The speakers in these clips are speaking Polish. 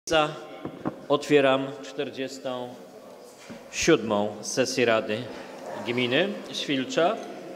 Otwieram 47. sesję Rady Gminy Świlcza.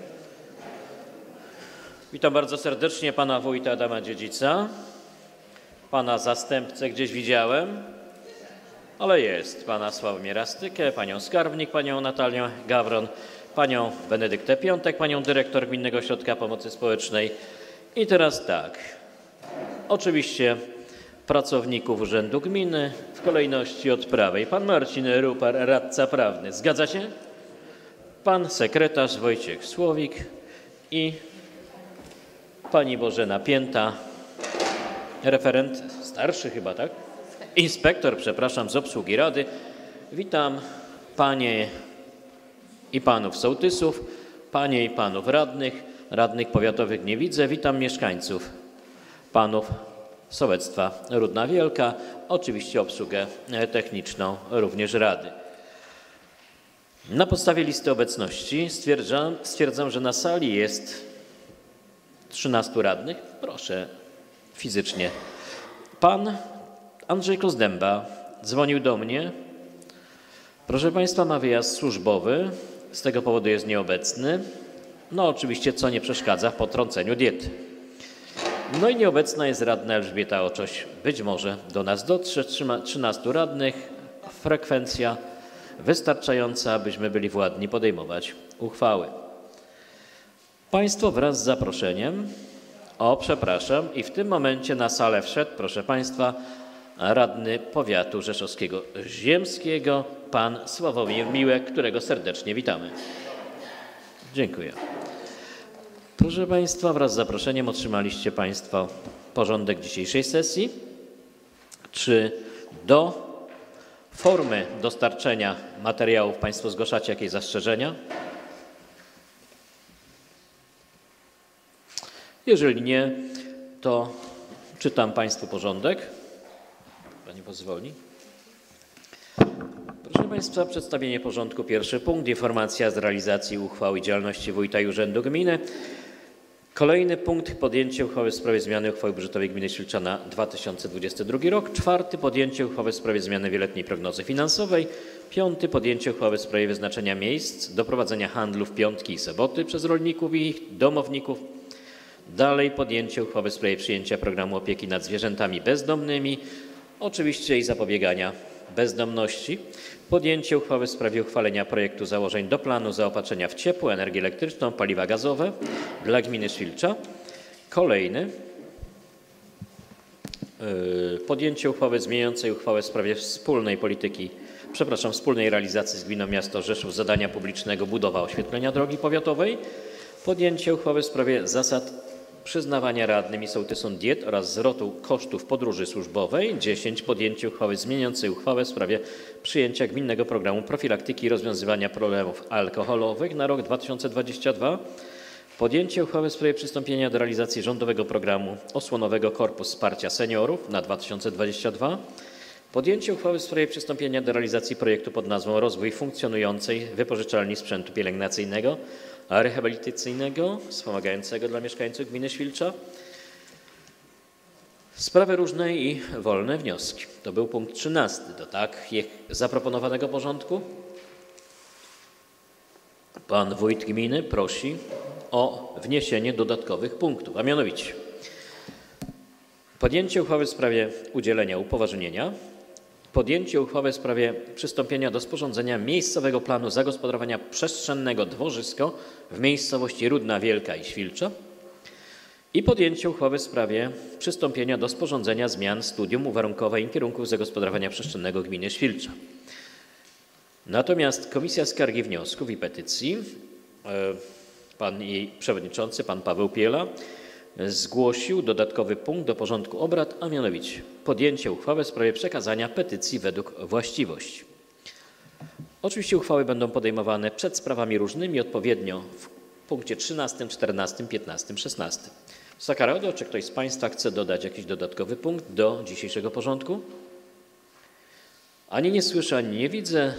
Witam bardzo serdecznie pana wójta Adama Dziedzica, pana zastępcę gdzieś widziałem, ale jest, pana Sławomira Stykę, panią skarbnik, panią Natalię Gawron, panią Benedyktę Piątek, panią dyrektor Gminnego Ośrodka Pomocy Społecznej. I teraz tak, oczywiście pracowników Urzędu Gminy w kolejności od prawej. Pan Marcin Rupar, radca prawny. Zgadza się? Pan sekretarz Wojciech Słowik i pani Bożena Pięta, referent starszy chyba, tak? Inspektor, przepraszam, z obsługi Rady. Witam panie i panów sołtysów, panie i panów radnych powiatowych nie widzę. Witam mieszkańców, panów sołectwa Rudna Wielka, oczywiście obsługę techniczną również Rady. Na podstawie listy obecności stwierdzam, że na sali jest 13 radnych. Proszę fizycznie. Pan Andrzej Kozdęba dzwonił do mnie. Proszę państwa, ma wyjazd służbowy, z tego powodu jest nieobecny. No oczywiście, co nie przeszkadza w potrąceniu diety. No i nieobecna jest radna Elżbieta Oczoś. Być może do nas dotrze 13 radnych. Frekwencja wystarczająca, abyśmy byli władni podejmować uchwały. Państwo wraz z zaproszeniem, przepraszam, i w tym momencie na salę wszedł, proszę państwa, radny powiatu rzeszowskiego ziemskiego, pan Sławomir Miłek, którego serdecznie witamy. Dziękuję. Proszę państwa, wraz z zaproszeniem otrzymaliście państwo porządek dzisiejszej sesji. Czy do formy dostarczenia materiałów państwo zgłaszacie jakieś zastrzeżenia? Jeżeli nie, to czytam państwu porządek. Pani pozwoli. Proszę państwa, przedstawienie porządku. Pierwszy punkt. Informacja z realizacji uchwały i działalności wójta i urzędu gminy. Kolejny punkt. Podjęcie uchwały w sprawie zmiany uchwały budżetowej gminy Świlcza na 2022 rok. Czwarty. Podjęcie uchwały w sprawie zmiany wieloletniej prognozy finansowej. Piąty. Podjęcie uchwały w sprawie wyznaczenia miejsc do prowadzenia handlu w piątki i soboty przez rolników i ich domowników. Dalej podjęcie uchwały w sprawie przyjęcia programu opieki nad zwierzętami bezdomnymi, oczywiście i zapobiegania bezdomności. Podjęcie uchwały w sprawie uchwalenia projektu założeń do planu zaopatrzenia w ciepło, energię elektryczną, paliwa gazowe dla gminy Świlcza. Kolejny. Podjęcie uchwały zmieniającej uchwałę w sprawie wspólnej realizacji z gminą miasto Rzeszów zadania publicznego budowa oświetlenia drogi powiatowej. Podjęcie uchwały w sprawie zasad przyznawania radnym i sołtysom diet oraz zwrotu kosztów podróży służbowej. 10. Podjęcie uchwały zmieniającej uchwałę w sprawie przyjęcia gminnego programu profilaktyki i rozwiązywania problemów alkoholowych na rok 2022. Podjęcie uchwały w sprawie przystąpienia do realizacji rządowego programu osłonowego Korpus Wsparcia Seniorów na 2022. Podjęcie uchwały w sprawie przystąpienia do realizacji projektu pod nazwą Rozwój funkcjonującej wypożyczalni sprzętu pielęgnacyjnego, rehabilitacyjnego, wspomagającego dla mieszkańców gminy Świlcza. Sprawy różne i wolne wnioski. To był punkt 13 do tak zaproponowanego porządku. Pan wójt gminy prosi o wniesienie dodatkowych punktów, a mianowicie podjęcie uchwały w sprawie udzielenia upoważnienia. Podjęcie uchwały w sprawie przystąpienia do sporządzenia miejscowego planu zagospodarowania przestrzennego dworzysko w miejscowości Rudna Wielka i Świlcza. I podjęcie uchwały w sprawie przystąpienia do sporządzenia zmian studium uwarunkowań i kierunków zagospodarowania przestrzennego gminy Świlcza. Natomiast Komisja Skargi, Wniosków i Petycji, pan jej przewodniczący, pan Paweł Piela, zgłosił dodatkowy punkt do porządku obrad, a mianowicie podjęcie uchwały w sprawie przekazania petycji według właściwości. Oczywiście uchwały będą podejmowane przed sprawami różnymi odpowiednio w punkcie 13, 14, 15, 16. Wysoka Rado, czy ktoś z państwa chce dodać jakiś dodatkowy punkt do dzisiejszego porządku? Ani nie słyszę, ani nie widzę.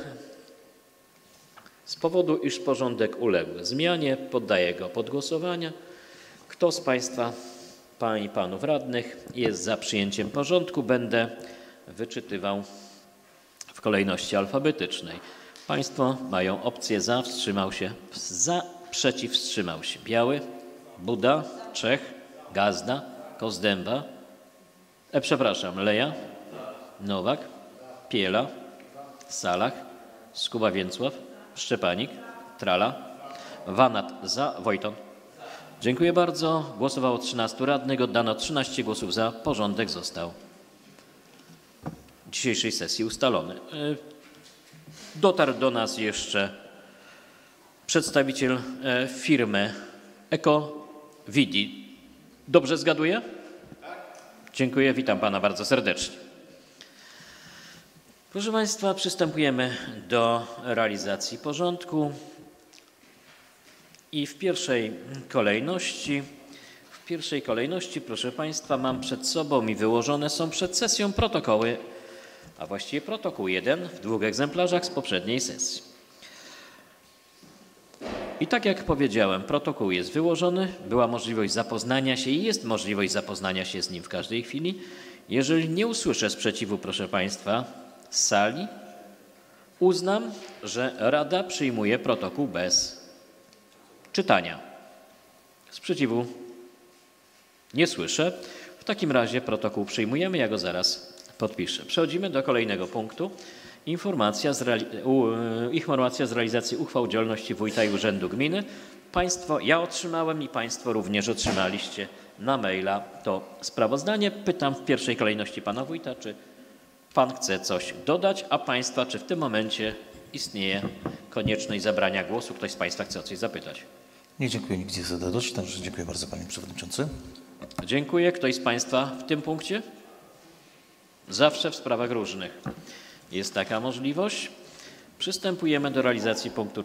Z powodu, iż porządek uległ zmianie, poddaję go pod głosowanie. Kto z państwa, pań i panów radnych jest za przyjęciem porządku? Będę wyczytywał w kolejności alfabetycznej. Państwo mają opcję za, wstrzymał się, za, przeciw, wstrzymał się. Biały, Buda, Czech, Gazda, Kozdęba, Leja, Nowak, Piela, Salach, Skuba-Więcław, Szczepanik, Trala, Wanat za, Wojton. Dziękuję bardzo. Głosowało 13 radnych, oddano 13 głosów za. Porządek został dzisiejszej sesji ustalony. Dotarł do nas jeszcze przedstawiciel firmy EcoVidi. Dobrze zgaduję? Tak. Dziękuję, witam pana bardzo serdecznie. Proszę państwa, przystępujemy do realizacji porządku i w pierwszej kolejności, proszę państwa, mam przed sobą i wyłożone są przed sesją protokoły, a właściwie protokół 1 w 2 egzemplarzach z poprzedniej sesji. I tak jak powiedziałem, protokół jest wyłożony, była możliwość zapoznania się i jest możliwość zapoznania się z nim w każdej chwili. Jeżeli nie usłyszę sprzeciwu, proszę państwa, z sali, uznam, że Rada przyjmuje protokół bez czytania. Sprzeciwu nie słyszę. W takim razie protokół przyjmujemy, ja go zaraz podpiszę. Przechodzimy do kolejnego punktu. Informacja z realizacji uchwał działalności wójta i urzędu gminy. Ja otrzymałem i państwo również otrzymaliście na maila to sprawozdanie. Pytam w pierwszej kolejności pana wójta, czy pan chce coś dodać, a państwa, czy w tym momencie istnieje konieczność zabrania głosu? Ktoś z państwa chce o coś zapytać? Nie, dziękuję. Nikt nie chce dodać, także dziękuję bardzo panie przewodniczący. Dziękuję. Ktoś z państwa w tym punkcie? Zawsze w sprawach różnych jest taka możliwość. Przystępujemy do realizacji punktu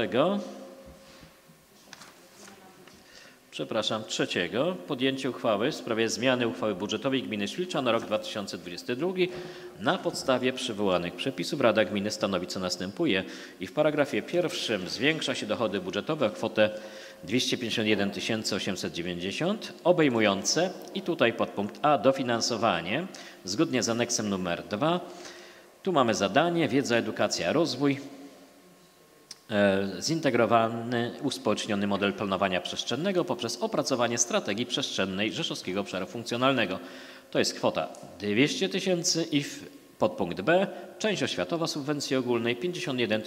3. Podjęcie uchwały w sprawie zmiany uchwały budżetowej gminy Śliwcza na rok 2022. Na podstawie przywołanych przepisów Rada Gminy stanowi, co następuje i w paragrafie 1 zwiększa się dochody budżetowe o kwotę 251 890 obejmujące i tutaj podpunkt A dofinansowanie zgodnie z aneksem numer 2. Tu mamy zadanie wiedza, edukacja, rozwój. Zintegrowany, uspołeczniony model planowania przestrzennego poprzez opracowanie strategii przestrzennej Rzeszowskiego Obszaru Funkcjonalnego. To jest kwota 200 000 i podpunkt B część oświatowa subwencji ogólnej 51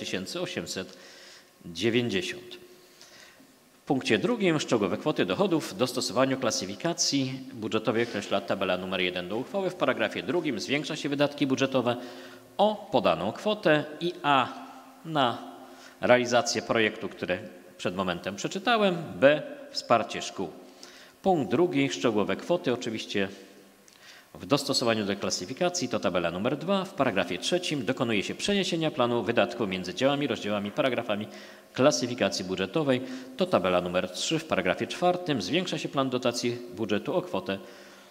890. W punkcie 2 szczegółowe kwoty dochodów w dostosowaniu klasyfikacji budżetowej określa tabela numer 1 do uchwały. W paragrafie 2 zwiększa się wydatki budżetowe o podaną kwotę i A na realizację projektu, który przed momentem przeczytałem, B wsparcie szkół. Punkt 2 szczegółowe kwoty oczywiście w dostosowaniu do klasyfikacji to tabela numer 2. W paragrafie 3 dokonuje się przeniesienia planu wydatków między działami, rozdziałami, paragrafami klasyfikacji budżetowej. To tabela numer 3. W paragrafie 4 zwiększa się plan dotacji budżetu o kwotę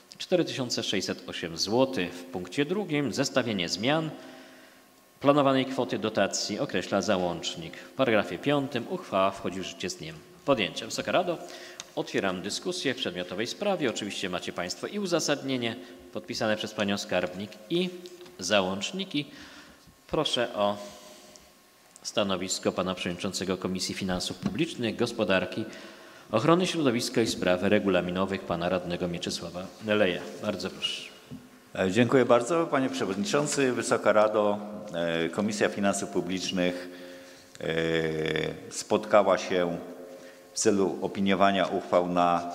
4608 zł. W punkcie 2 zestawienie zmian planowanej kwoty dotacji określa załącznik. W paragrafie 5 uchwała wchodzi w życie z dniem podjęcia. Wysoka Rado, otwieram dyskusję w przedmiotowej sprawie. Oczywiście macie państwo i uzasadnienie podpisane przez panią skarbnik i załączniki. Proszę o stanowisko pana przewodniczącego Komisji Finansów Publicznych, Gospodarki, Ochrony Środowiska i Spraw Regulaminowych pana radnego Mieczysława Leja. Bardzo proszę. Dziękuję bardzo panie przewodniczący. Wysoka Rado, Komisja Finansów Publicznych spotkała się w celu opiniowania uchwał na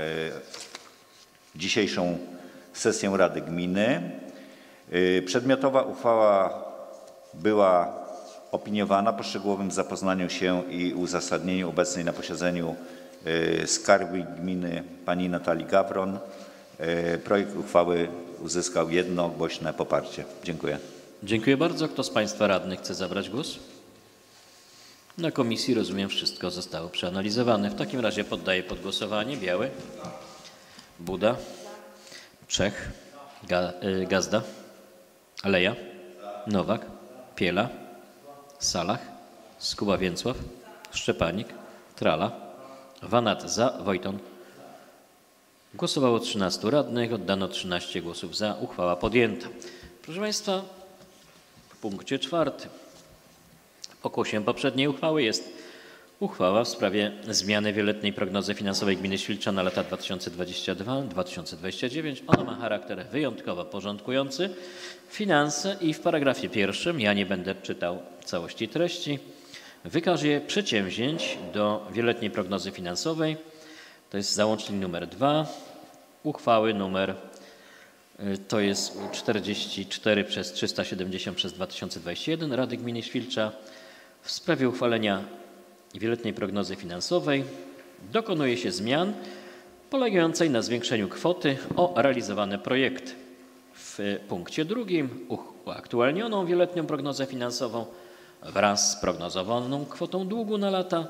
dzisiejszą sesję Rady Gminy. Przedmiotowa uchwała była opiniowana po szczegółowym zapoznaniu się i uzasadnieniu obecnej na posiedzeniu skarbnik gminy pani Natalii Gawron. Projekt uchwały uzyskał jednogłośne poparcie. Dziękuję. Dziękuję bardzo. Kto z państwa radnych chce zabrać głos? Na komisji, rozumiem, wszystko zostało przeanalizowane. W takim razie poddaję pod głosowanie. Biały, Buda, Czech, Gazda, Leja, Nowak, Piela, Salach, Skuba-Więcław, Szczepanik, Trala, Wanat za, Wojton. Głosowało 13 radnych, oddano 13 głosów za. Uchwała podjęta. Proszę Państwa, w punkcie 4. Pokłosiem poprzedniej uchwały jest uchwała w sprawie zmiany wieloletniej prognozy finansowej gminy Świlcza na lata 2022-2029. Ona ma charakter wyjątkowo porządkujący finanse i w paragrafie 1, ja nie będę czytał całości treści, wykazuje przedsięwzięć do wieloletniej prognozy finansowej. To jest załącznik numer 2 uchwały numer to jest 44/370/2021 Rady Gminy Świlcza w sprawie uchwalenia wieloletniej prognozy finansowej. Dokonuje się zmian polegającej na zwiększeniu kwoty o realizowane projekty. W punkcie 2 uaktualnioną wieloletnią prognozę finansową wraz z prognozowaną kwotą długu na lata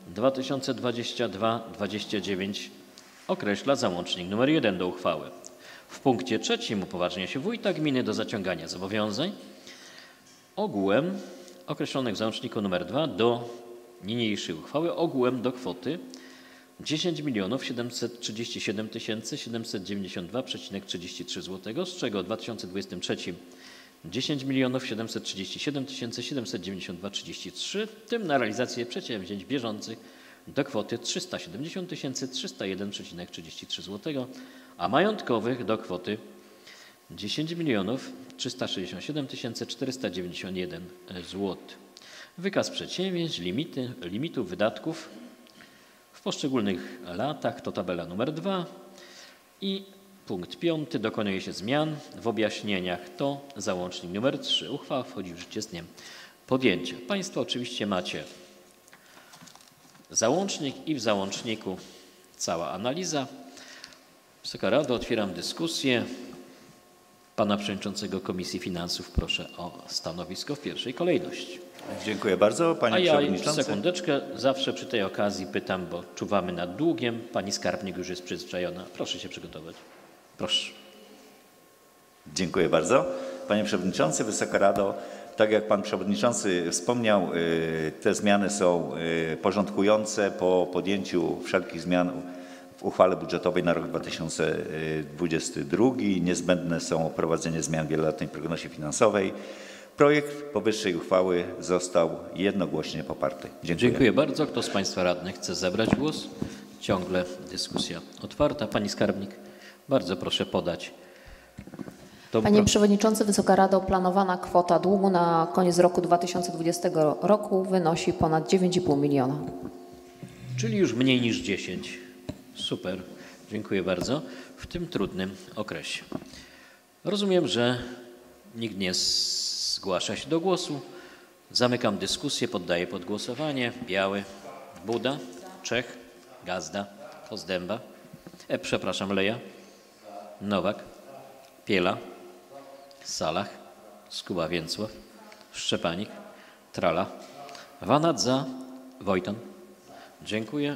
2022-2029 określa załącznik nr 1 do uchwały. W punkcie 3 upoważnia się wójta gminy do zaciągania zobowiązań ogółem określonych w załączniku nr 2 do niniejszej uchwały ogółem do kwoty 10 737 792,33 zł, z czego w 2023 10 737 792,33, w tym na realizację przedsięwzięć bieżących do kwoty 370 301,33 zł, a majątkowych do kwoty 10 367 491 zł. Wykaz przedsięwzięć, limitów wydatków w poszczególnych latach to tabela numer 2 i punkt 5. Dokonuje się zmian w objaśnieniach to załącznik numer 3. Uchwała wchodzi w życie z dniem podjęcia. Państwo oczywiście macie załącznik i w załączniku cała analiza. Wysoka Rado, otwieram dyskusję. Pana Przewodniczącego Komisji Finansów proszę o stanowisko w pierwszej kolejności. Dziękuję bardzo, Panie A ja Przewodniczący. sekundeczkę, zawsze przy tej okazji pytam, bo czuwamy nad długiem. Pani skarbnik już jest przyzwyczajona. Proszę się przygotować. Proszę. Dziękuję bardzo. Panie Przewodniczący, Wysoka Rado, tak jak Pan Przewodniczący wspomniał, te zmiany są porządkujące po podjęciu wszelkich zmian w uchwale budżetowej na rok 2022. Niezbędne są wprowadzenie zmian w wieloletniej prognozie finansowej. Projekt powyższej uchwały został jednogłośnie poparty. Dziękuję. Dziękuję bardzo. Kto z Państwa radnych chce zabrać głos? Ciągle dyskusja otwarta. Pani skarbnik, bardzo proszę podać. Panie Przewodniczący, Wysoka Rado, planowana kwota długu na koniec roku 2020 roku wynosi ponad 9,5 miliona. Czyli już mniej niż 10. Super. Dziękuję bardzo. W tym trudnym okresie. Rozumiem, że nikt nie zgłasza się do głosu. Zamykam dyskusję, poddaję pod głosowanie. Biały, Buda, Czech, Gazda, Kozdęba, Leja, Nowak, Piela, Salach, Skuba-Więcław, Szczepanik, Trala, Wanadza, Wojton. Dziękuję.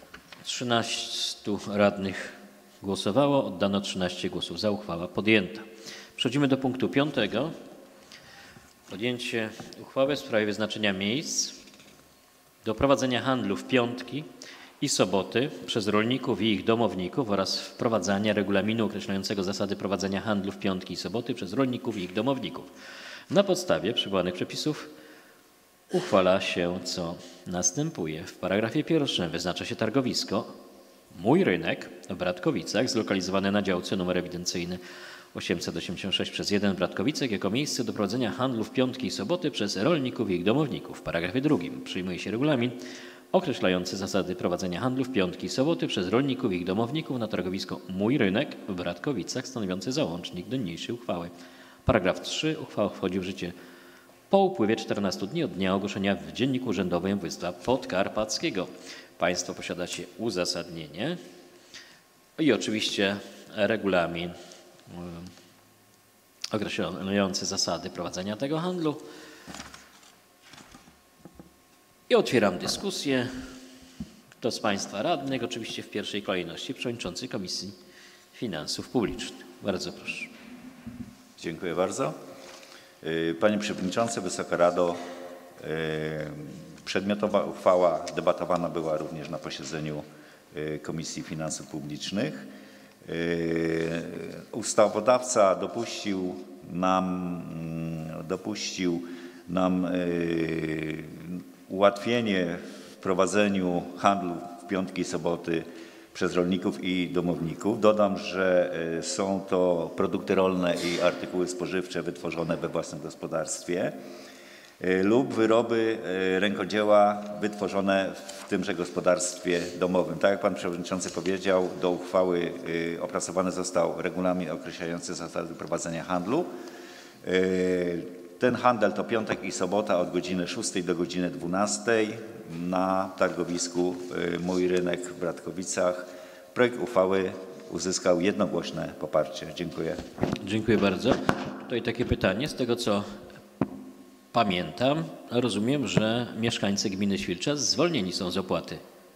13 radnych głosowało, oddano 13 głosów za, uchwała podjęta. Przechodzimy do punktu 5. Podjęcie uchwały w sprawie wyznaczenia miejsc do prowadzenia handlu w piątki i soboty przez rolników i ich domowników oraz wprowadzania regulaminu określającego zasady prowadzenia handlu w piątki i soboty przez rolników i ich domowników. Na podstawie przywołanych przepisów uchwala się, co następuje. W paragrafie 1 wyznacza się targowisko Mój Rynek w Bratkowicach, zlokalizowane na działce numer ewidencyjny 886/1 Bratkowicek jako miejsce do prowadzenia handlu w piątki i soboty przez rolników i ich domowników. W paragrafie 2 przyjmuje się regulamin określający zasady prowadzenia handlu w piątki i soboty przez rolników i ich domowników na targowisko Mój Rynek w Bratkowicach, stanowiący załącznik do niniejszej uchwały. Paragraf 3. Uchwała wchodzi w życie po upływie 14 dni od dnia ogłoszenia w Dzienniku Urzędowym Województwa Podkarpackiego. Państwo posiadacie uzasadnienie i oczywiście regulamin określający zasady prowadzenia tego handlu. I otwieram dyskusję. Kto z Państwa radnych, oczywiście w pierwszej kolejności Przewodniczący Komisji Finansów Publicznych. Bardzo proszę. Dziękuję bardzo. Panie Przewodniczący, Wysoka Rado, przedmiotowa uchwała debatowana była również na posiedzeniu Komisji Finansów Publicznych. Ustawodawca dopuścił dopuścił nam ułatwienie w prowadzeniu handlu w piątki i soboty przez rolników i domowników. Dodam, że są to produkty rolne i artykuły spożywcze wytworzone we własnym gospodarstwie lub wyroby rękodzieła wytworzone w tymże gospodarstwie domowym. Tak jak pan przewodniczący powiedział, do uchwały opracowany został regulamin określający zasady prowadzenia handlu. Ten handel to piątek i sobota od godziny 6 do godziny 12 na targowisku Mój Rynek w Bratkowicach. Projekt uchwały uzyskał jednogłośne poparcie. Dziękuję. Dziękuję bardzo. Tutaj takie pytanie. Z tego co pamiętam, rozumiem, że mieszkańcy gminy Świlcza zwolnieni są z opłaty.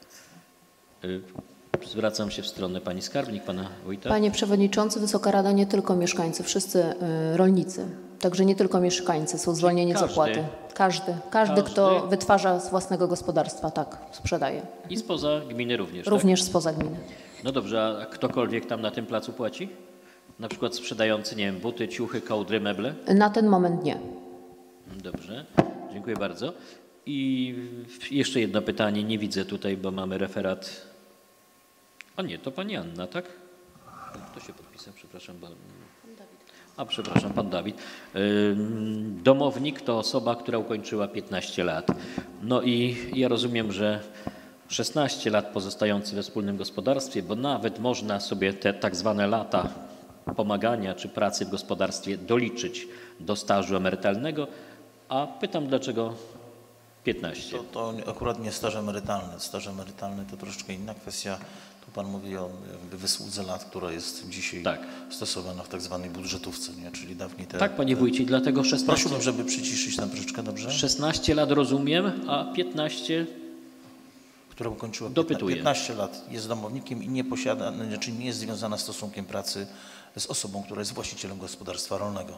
Zwracam się w stronę pani skarbnik, pana wójta. Panie Przewodniczący, Wysoka Rado, nie tylko mieszkańcy, wszyscy rolnicy. Także nie tylko mieszkańcy są zwolnieni z opłaty. Każdy, kto wytwarza z własnego gospodarstwa, tak, sprzedaje. I spoza gminy również, Również tak? spoza gminy. No dobrze, a ktokolwiek tam na tym placu płaci? Na przykład sprzedający, nie wiem, buty, ciuchy, kołdry, meble? Na ten moment nie. Dobrze, dziękuję bardzo. I jeszcze jedno pytanie, nie widzę tutaj, bo mamy referat. A nie, to pani Anna, tak? Kto się podpisał? Przepraszam. Przepraszam, pan Dawid. Domownik to osoba, która ukończyła 15 lat. No i ja rozumiem, że 16 lat pozostający we wspólnym gospodarstwie, bo nawet można sobie te tak zwane lata pomagania czy pracy w gospodarstwie doliczyć do stażu emerytalnego, a pytam, dlaczego 15? To akurat nie staż emerytalny. Staż emerytalny to troszeczkę inna kwestia. Tu pan mówi o jakby wysłudze lat, która jest dzisiaj stosowana w tak zwanej budżetówce, nie? Czyli dawniej te... Tak, panie wójcie, dlatego 16... Prosiłbym, żeby przyciszyć tam troszeczkę, dobrze? 16 lat rozumiem, a 15... Która ukończyła Dopytuję. 15 lat, jest domownikiem i nie posiada, znaczy nie jest związana stosunkiem pracy z osobą, która jest właścicielem gospodarstwa rolnego.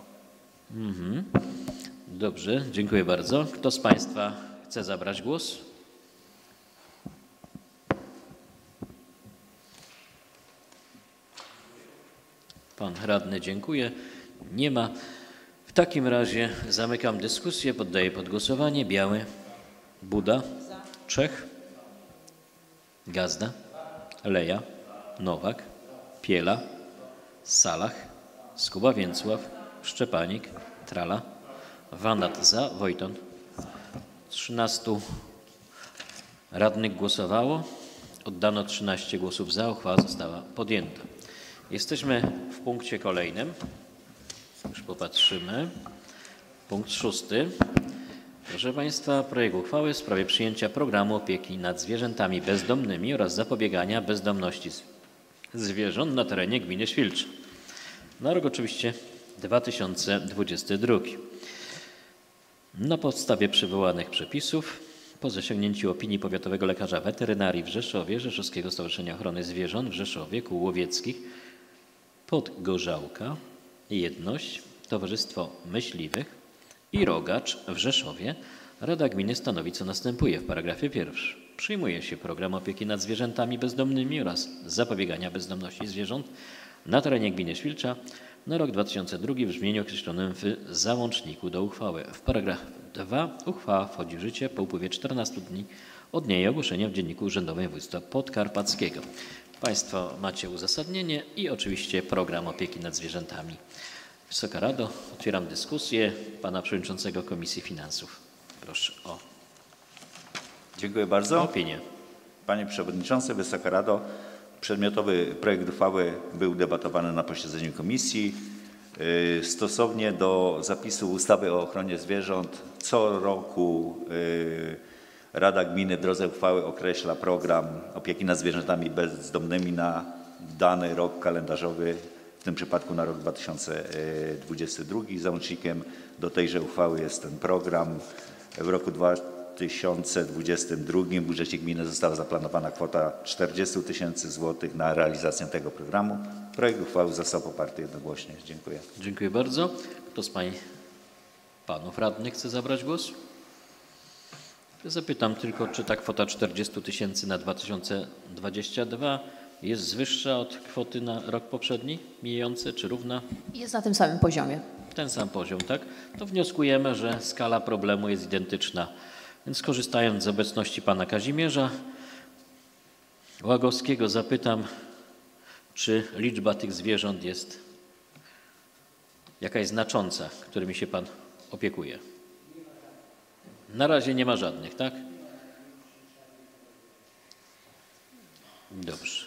Dobrze, dziękuję bardzo. Kto z państwa chce zabrać głos? Pan radny, dziękuję. Nie ma. W takim razie zamykam dyskusję, poddaję pod głosowanie. Biały, Buda, Czech, Gazda, Leja, Nowak, Piela, Salach, Skuba Więcław, Szczepanik, Trala, Wanat za, Wojton. 13 radnych głosowało, oddano 13 głosów za, uchwała została podjęta. Jesteśmy w punkcie kolejnym, już popatrzymy, punkt 6. Proszę państwa, projekt uchwały w sprawie przyjęcia programu opieki nad zwierzętami bezdomnymi oraz zapobiegania bezdomności zwierząt na terenie gminy Świlcz. Na rok oczywiście 2022. Na podstawie przywołanych przepisów, po zasięgnięciu opinii powiatowego lekarza weterynarii w Rzeszowie, Rzeszowskiego Stowarzyszenia Ochrony Zwierząt w Rzeszowie, Kół Łowieckich, Podgorzałka, Jedność, Towarzystwo Myśliwych i Rogacz w Rzeszowie, Rada Gminy stanowi, co następuje w paragrafie 1. Przyjmuje się program opieki nad zwierzętami bezdomnymi oraz zapobiegania bezdomności zwierząt na terenie gminy Świlcza na rok 2002 w brzmieniu określonym w załączniku do uchwały. W paragraf 2 uchwała wchodzi w życie po upływie 14 dni od jej ogłoszenia w Dzienniku Urzędowym Województwa Podkarpackiego. Państwo macie uzasadnienie i oczywiście program opieki nad zwierzętami. Wysoka Rado, otwieram dyskusję pana przewodniczącego Komisji Finansów. Proszę o Dziękuję bardzo. opinię. Panie Przewodniczący, Wysoka Rado, przedmiotowy projekt uchwały był debatowany na posiedzeniu komisji. Stosownie do zapisu ustawy o ochronie zwierząt co roku Rada Gminy w drodze uchwały określa program opieki nad zwierzętami bezdomnymi na dany rok kalendarzowy, w tym przypadku na rok 2022. Załącznikiem do tejże uchwały jest ten program. W roku 2022 w budżecie gminy została zaplanowana kwota 40 000 złotych na realizację tego programu. Projekt uchwały został poparty jednogłośnie. Dziękuję. Dziękuję bardzo. Kto z panów radnych chce zabrać głos? Zapytam tylko, czy ta kwota 40 000 na 2022 jest wyższa od kwoty na rok poprzedni, mijający, czy równa? Jest na tym samym poziomie. ten sam poziom, tak? To wnioskujemy, że skala problemu jest identyczna. Więc korzystając z obecności pana Kazimierza Łagowskiego zapytam, czy liczba tych zwierząt jest jakaś znacząca, którymi się pan opiekuje? Na razie nie ma żadnych, tak? Dobrze.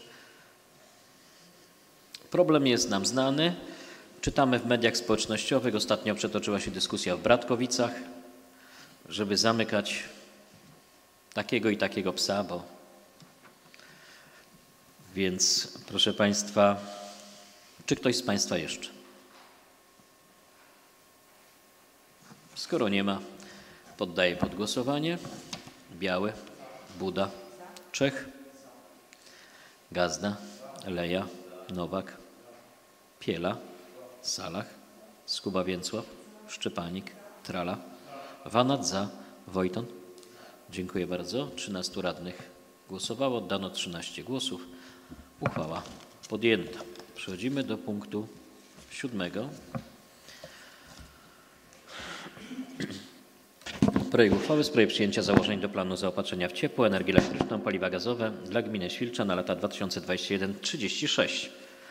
Problem jest nam znany. Czytamy w mediach społecznościowych. Ostatnio przetoczyła się dyskusja w Bratkowicach, żeby zamykać takiego i takiego psa, bo... Więc, proszę państwa, czy ktoś z państwa jeszcze? Skoro nie ma, poddaję pod głosowanie. Biały, Buda, Czech, Gazda, Leja, Nowak, Piela, Salach, Skuba Więcław, Szczepanik, Trala, Wanat za, Wojton. Dziękuję bardzo. 13 radnych głosowało, oddano 13 głosów. Uchwała podjęta. Przechodzimy do punktu 7. Projekt uchwały w sprawie przyjęcia założeń do planu zaopatrzenia w ciepło, energię elektryczną, paliwa gazowe dla gminy Świlcza na lata 2021-36.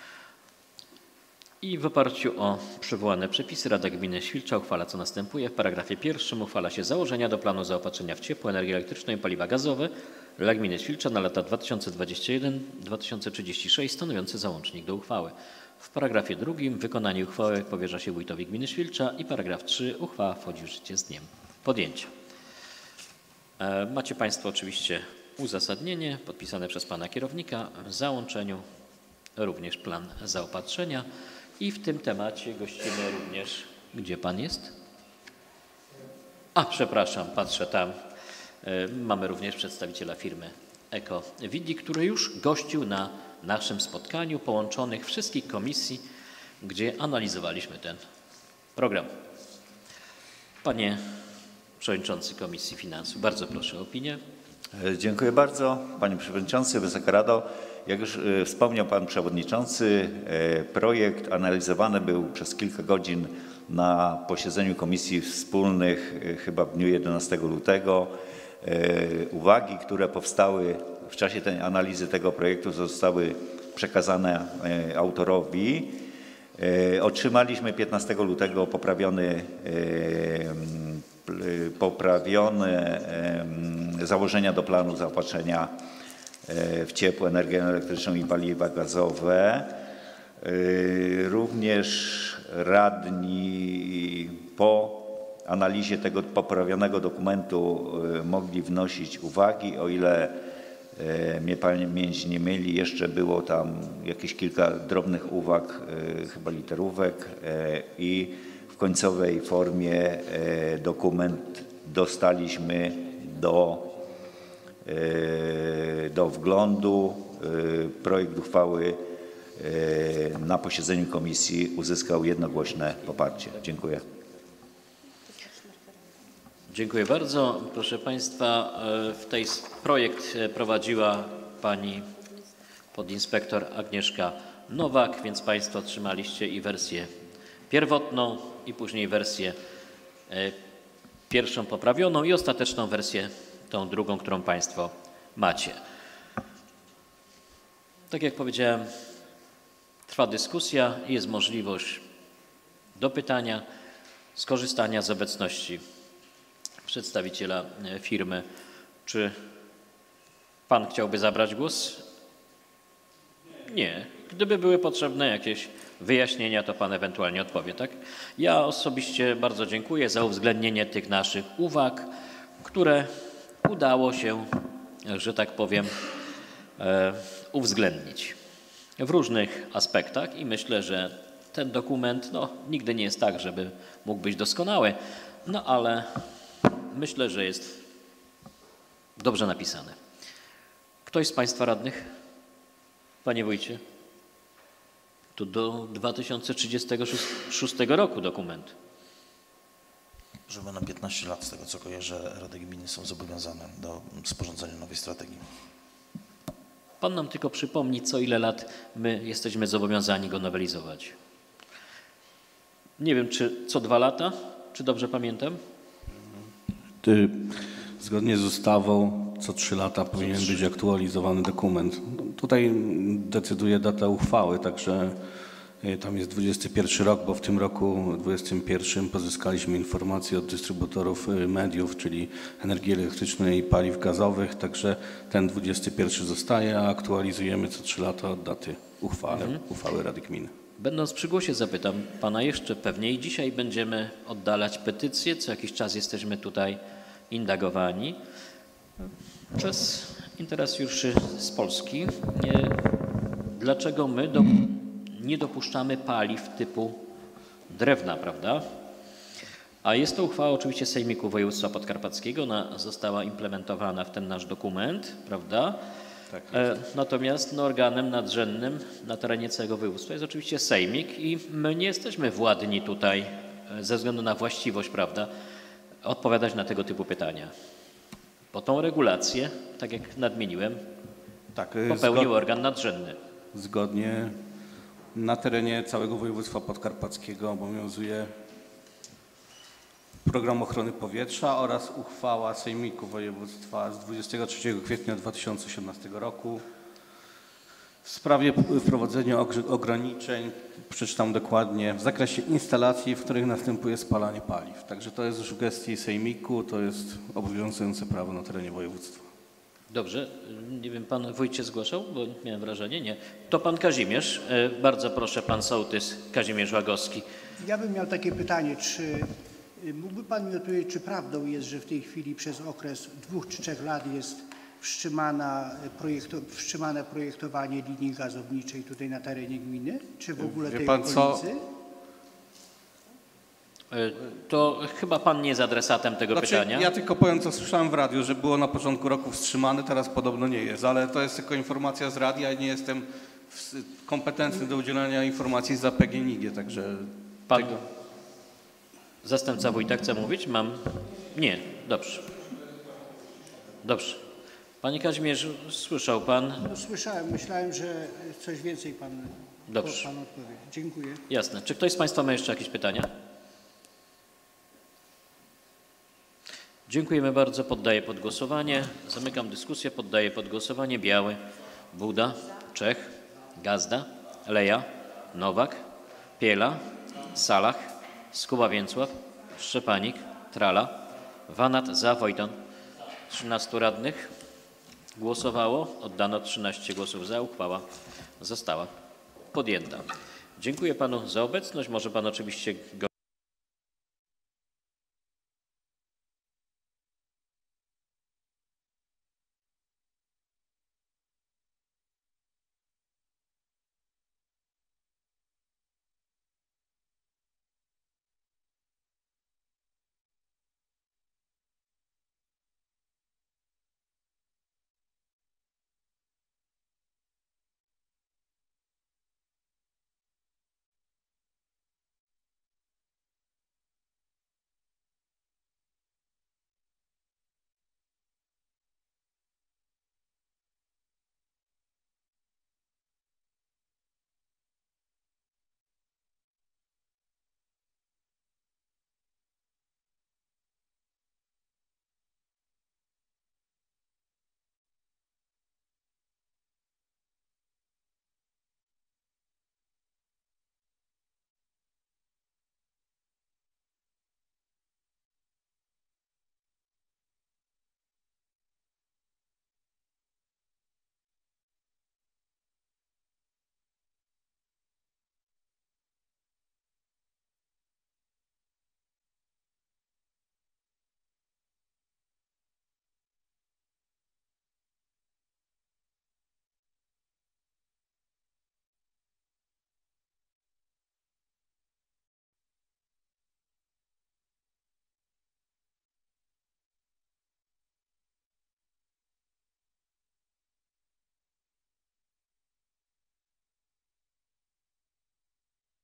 I w oparciu o przywołane przepisy Rada Gminy Świlcza uchwala, co następuje. W paragrafie 1 uchwala się założenia do planu zaopatrzenia w ciepło, energię elektryczną i paliwa gazowe dla gminy Świlcza na lata 2021-2036 stanowiący załącznik do uchwały. W paragrafie 2 wykonanie uchwały powierza się wójtowi gminy Świlcza i paragraf 3 uchwała wchodzi w życie z dniem podjęcia. Macie państwo oczywiście uzasadnienie podpisane przez pana kierownika. W załączeniu również plan zaopatrzenia i w tym temacie gościmy również, gdzie pan jest? A, przepraszam, patrzę tam. Mamy również przedstawiciela firmy EcoVidi, który już gościł na naszym spotkaniu połączonych wszystkich komisji, gdzie analizowaliśmy ten program. Panie Przewodniczący Komisji Finansów, bardzo proszę o opinię. Dziękuję bardzo. Panie Przewodniczący, Wysoka Rado. Jak już wspomniał Pan Przewodniczący, projekt analizowany był przez kilka godzin na posiedzeniu Komisji Wspólnych, chyba w dniu 11 lutego. Uwagi, które powstały w czasie tej analizy tego projektu, zostały przekazane autorowi. Otrzymaliśmy 15 lutego poprawione założenia do planu zaopatrzenia w ciepło, energię elektryczną i paliwa gazowe. Również radni po analizie tego poprawionego dokumentu mogli wnosić uwagi. O ile mnie pamięć nie myli, jeszcze było tam jakieś kilka drobnych uwag, chyba literówek, i w końcowej formie dokument dostaliśmy do wglądu. Projekt uchwały na posiedzeniu komisji uzyskał jednogłośne poparcie. Dziękuję. Dziękuję bardzo. Proszę państwa, projekt prowadziła pani podinspektor Agnieszka Nowak, więc państwo otrzymaliście i wersję pierwotną, i później wersję pierwszą poprawioną i ostateczną wersję, tą drugą, którą państwo macie. Tak jak powiedziałem, trwa dyskusja i jest możliwość dopytania, skorzystania z obecności przedstawiciela firmy. Czy pan chciałby zabrać głos? Nie. Gdyby były potrzebne jakieś wyjaśnienia, to pan ewentualnie odpowie, tak? Ja osobiście bardzo dziękuję za uwzględnienie tych naszych uwag, które udało się, że tak powiem, uwzględnić w różnych aspektach i myślę, że ten dokument nigdy nie jest tak, żeby mógł być doskonały, ale myślę, że jest dobrze napisany. Ktoś z państwa radnych? Panie wójcie? To do 2036 roku dokument. Żeby na 15 lat, z tego co kojarzę, Rady Gminy są zobowiązane do sporządzenia nowej strategii. Pan nam tylko przypomni, co ile lat my jesteśmy zobowiązani go nowelizować. Nie wiem, czy co 2 lata, czy dobrze pamiętam? Zgodnie z ustawą co 3 lata powinien być aktualizowany dokument. Tutaj decyduje data uchwały, także tam jest 21 rok, bo w tym roku 21 pozyskaliśmy informacje od dystrybutorów mediów, czyli energii elektrycznej i paliw gazowych, także ten 21 zostaje, a aktualizujemy co 3 lata od daty uchwały Rady Gminy. Będąc przy głosie zapytam pana jeszcze pewnie i dzisiaj będziemy oddalać petycje, co jakiś czas jesteśmy tutaj indagowani przez interesariuszy z Polski. Dlaczego my nie dopuszczamy paliw typu drewna, prawda? A jest to uchwała oczywiście Sejmiku Województwa Podkarpackiego, ona została implementowana w ten nasz dokument, prawda? Tak Natomiast organem nadrzędnym na terenie całego województwa jest oczywiście Sejmik i my nie jesteśmy władni tutaj ze względu na właściwość, prawda, odpowiadać na tego typu pytania. Bo tą regulację, tak jak nadmieniłem, popełnił organ nadrzędny. Zgodnie na terenie całego województwa podkarpackiego obowiązuje Program Ochrony Powietrza oraz uchwała Sejmiku Województwa z 23 kwietnia 2018 roku w sprawie wprowadzenia ograniczeń, przeczytam dokładnie, w zakresie instalacji, w których następuje spalanie paliw. Także to jest już w gestii Sejmiku, to jest obowiązujące prawo na terenie województwa. Dobrze, nie wiem, pan wójt się zgłaszał, bo miałem wrażenie, nie. To pan Kazimierz, bardzo proszę, pan sołtys Kazimierz Łagowski. Ja bym miał takie pytanie, czy mógłby pan mi odpowiedzieć, czy prawdą jest, że w tej chwili przez okres 2 czy 3 lat jest wstrzymane projektowanie linii gazowniczej tutaj na terenie gminy? Czy w ogóle tej okolicy? To chyba pan nie jest adresatem tego pytania. Ja tylko powiem, co słyszałem w radiu, że było na początku roku wstrzymane, teraz podobno nie jest, ale to jest tylko informacja z radia i nie jestem kompetentny do udzielania informacji za PGNiG, także... Pan zastępca wójta chce mówić? Nie, dobrze. Dobrze. Panie Kazimierzu, słyszał pan? No, słyszałem, myślałem, że coś więcej pan odpowie. Dziękuję. Jasne. Czy ktoś z państwa ma jeszcze jakieś pytania? Dziękujemy bardzo. Poddaję pod głosowanie. Zamykam dyskusję. Poddaję pod głosowanie. Biały, Buda, Czech, Gazda, Leja, Nowak, Piela, Salach, Skuba-Więcław, Szczepanik, Trala, Wanat, za, Wojton. 13 radnych głosowało. Oddano 13 głosów za. Uchwała została podjęta. Dziękuję panu za obecność. Może pan oczywiście go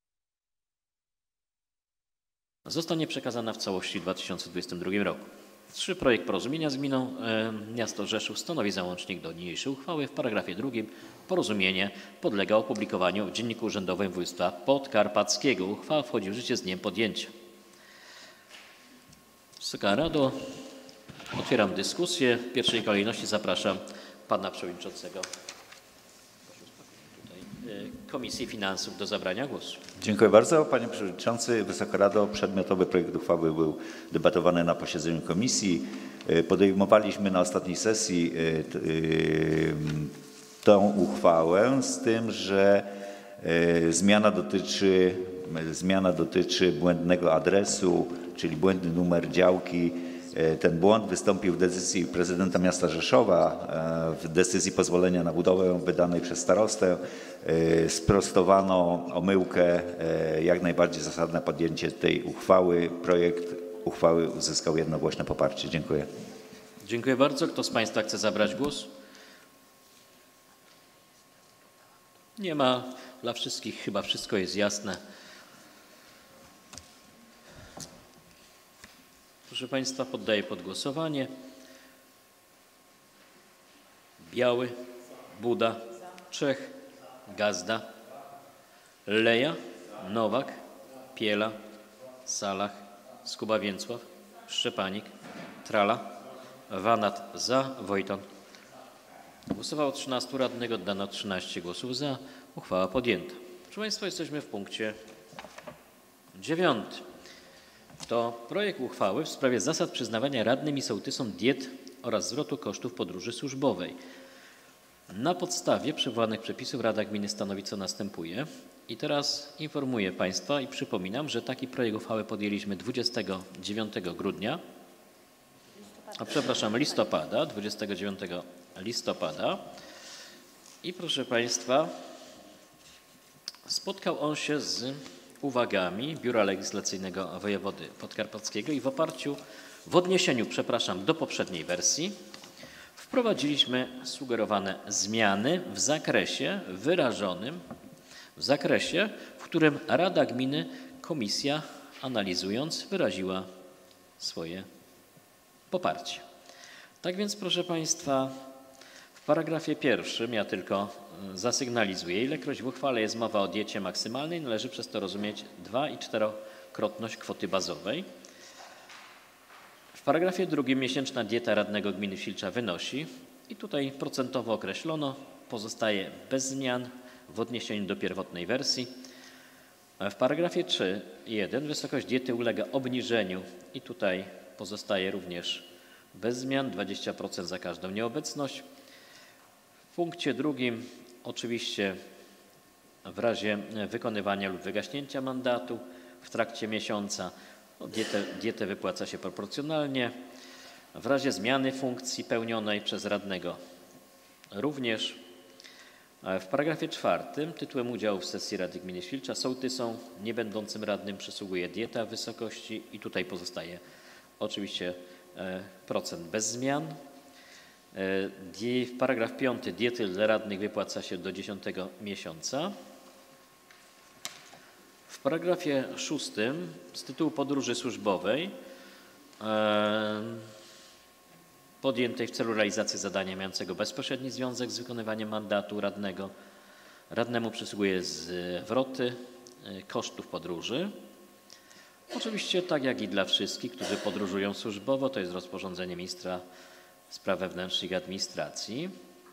zostanie przekazana w całości w 2022 roku. 3. Projekt porozumienia z gminą miasto Rzeszów stanowi załącznik do niniejszej uchwały. W paragrafie 2 porozumienie podlega opublikowaniu w Dzienniku Urzędowym Województwa Podkarpackiego. Uchwała wchodzi w życie z dniem podjęcia. Wysoka Rado, otwieram dyskusję. W pierwszej kolejności zapraszam pana przewodniczącego Komisji Finansów do zabrania głosu. Dziękuję bardzo. Panie Przewodniczący, Wysoka Rado, przedmiotowy projekt uchwały był debatowany na posiedzeniu komisji. Podejmowaliśmy na ostatniej sesji tą uchwałę z tym, że zmiana dotyczy błędnego adresu, czyli błędny numer działki. Ten błąd wystąpił w decyzji prezydenta miasta Rzeszowa, w decyzji pozwolenia na budowę wydanej przez starostę. Sprostowano omyłkę, jak najbardziej zasadne podjęcie tej uchwały. Projekt uchwały uzyskał jednogłośne poparcie. Dziękuję. Dziękuję bardzo. Kto z Państwa chce zabrać głos? Nie ma. Dla wszystkich chyba wszystko jest jasne. Proszę Państwa, poddaję pod głosowanie. Biały, Buda, Czech, Gazda, Leja, Nowak, Piela, Salach, Skuba-Więcław, Szczepanik, Trala, Wanat za, Wojton. Głosowało 13 radnych, oddano 13 głosów za. Uchwała podjęta. Proszę Państwa, jesteśmy w punkcie 9. To projekt uchwały w sprawie zasad przyznawania radnym i sołtysom diet oraz zwrotu kosztów podróży służbowej. Na podstawie przywołanych przepisów Rada Gminy stanowi, co następuje. I teraz informuję Państwa i przypominam, że taki projekt uchwały podjęliśmy 29 grudnia, listopada, 29 listopada. I proszę Państwa, spotkał on się z uwagami Biura Legislacyjnego Wojewody Podkarpackiego i w odniesieniu do poprzedniej wersji wprowadziliśmy sugerowane zmiany w zakresie wyrażonym, w którym Rada Gminy, komisja analizując wyraziła swoje poparcie. Tak więc proszę Państwa, w paragrafie 1 ja tylko zasygnalizuję, ilekroć w uchwale jest mowa o diecie maksymalnej, należy przez to rozumieć 2- i 4-krotność kwoty bazowej. W paragrafie 2 miesięczna dieta radnego gminy Filcza wynosi, i tutaj procentowo określono, pozostaje bez zmian w odniesieniu do pierwotnej wersji. W paragrafie 3.1 wysokość diety ulega obniżeniu i tutaj pozostaje również bez zmian, 20% za każdą nieobecność. W punkcie 2 oczywiście w razie wykonywania lub wygaśnięcia mandatu w trakcie miesiąca dietę wypłaca się proporcjonalnie. W razie zmiany funkcji pełnionej przez radnego również. W paragrafie 4 tytułem udziału w sesji Rady Gminy Świlcza sołtysom niebędącym radnym przysługuje dieta w wysokości i tutaj pozostaje oczywiście procent bez zmian. Paragraf 5 diety dla radnych wypłaca się do 10 miesiąca. W paragrafie 6 z tytułu podróży służbowej podjętej w celu realizacji zadania mającego bezpośredni związek z wykonywaniem mandatu radnego, radnemu przysługuje zwroty kosztów podróży. Oczywiście tak jak i dla wszystkich, którzy podróżują służbowo, to jest rozporządzenie ministra spraw wewnętrznych i administracji.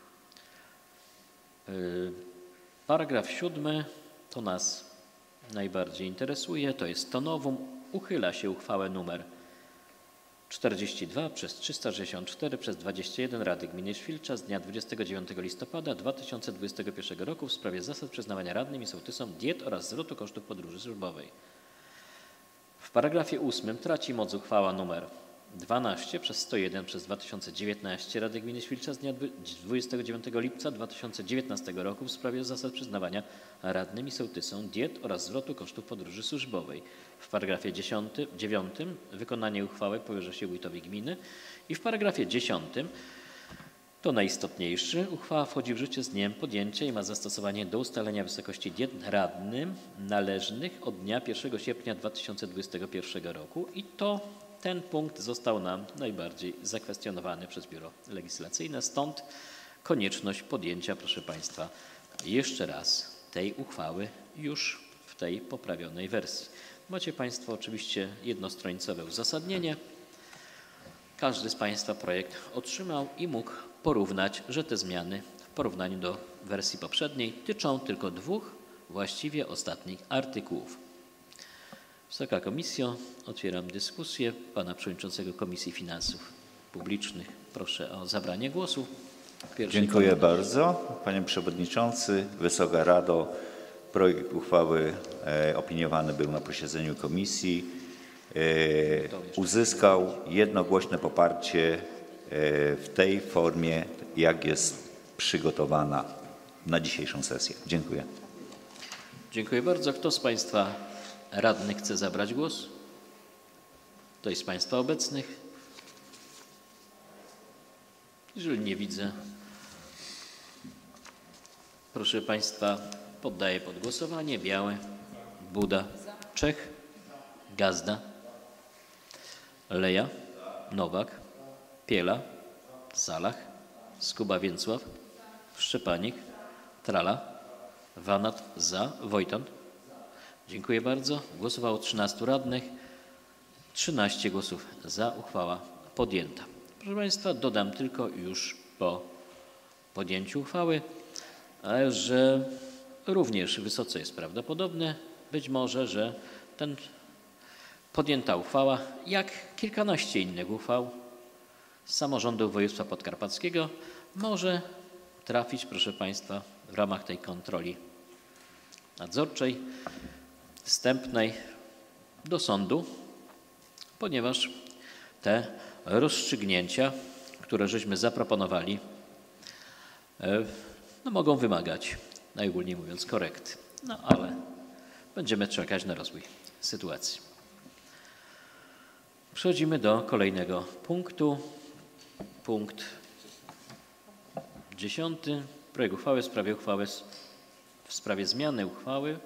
Paragraf 7 to nas najbardziej interesuje, to jest to novum. Uchyla się uchwałę nr 42 przez 364 przez 21 Rady Gminy Świlcza z dnia 29 listopada 2021 roku w sprawie zasad przyznawania radnym i sołtysom diet oraz zwrotu kosztów podróży służbowej. W paragrafie 8 traci moc uchwała nr 12 przez 101 przez 2019 Rady Gminy Świlcza z dnia 29 lipca 2019 roku w sprawie zasad przyznawania radnym i sołtysom diet oraz zwrotu kosztów podróży służbowej. W paragrafie 9 wykonanie uchwały powierza się wójtowi gminy i w paragrafie 10 to najistotniejszy. Uchwała wchodzi w życie z dniem podjęcia i ma zastosowanie do ustalenia wysokości diet radnym należnych od dnia 1 sierpnia 2021 roku i to ten punkt został nam najbardziej zakwestionowany przez Biuro Legislacyjne, stąd konieczność podjęcia, proszę Państwa, jeszcze raz tej uchwały już w tej poprawionej wersji. Macie Państwo oczywiście jednostronicowe uzasadnienie. Każdy z Państwa projekt otrzymał i mógł porównać, że te zmiany w porównaniu do wersji poprzedniej tyczą tylko 2 właściwie ostatnich artykułów. Wysoka Komisjo, otwieram dyskusję. Pana Przewodniczącego Komisji Finansów Publicznych proszę o zabranie głosu. Dziękuję bardzo. Panie Przewodniczący, Wysoka Rado, projekt uchwały opiniowany był na posiedzeniu komisji. Uzyskał jednogłośne poparcie w tej formie, jak jest przygotowana na dzisiejszą sesję. Dziękuję. Dziękuję bardzo. Kto z Państwa radnych chce zabrać głos? Ktoś z Państwa obecnych? Jeżeli nie widzę, proszę Państwa, poddaję pod głosowanie. Białe, Buda, Czech, Gazda, Leja, Nowak, Piela, Salach, Skuba-Więcław, Szczepanik, Trala, Wanat, za, Wojton. Dziękuję bardzo. Głosowało 13 radnych, 13 głosów za, uchwała podjęta. Proszę Państwa, dodam tylko już po podjęciu uchwały, że również wysoce jest prawdopodobne, być może, że podjęta uchwała, jak kilkanaście innych uchwał z samorządu województwa podkarpackiego, może trafić, proszę Państwa, w ramach tej kontroli nadzorczej, wstępnej do sądu, ponieważ te rozstrzygnięcia, które żeśmy zaproponowali, mogą wymagać, najogólniej mówiąc, korekty. No ale będziemy czekać na rozwój sytuacji. Przechodzimy do kolejnego punktu. Punkt 10. Projekt uchwały w sprawie zmiany uchwały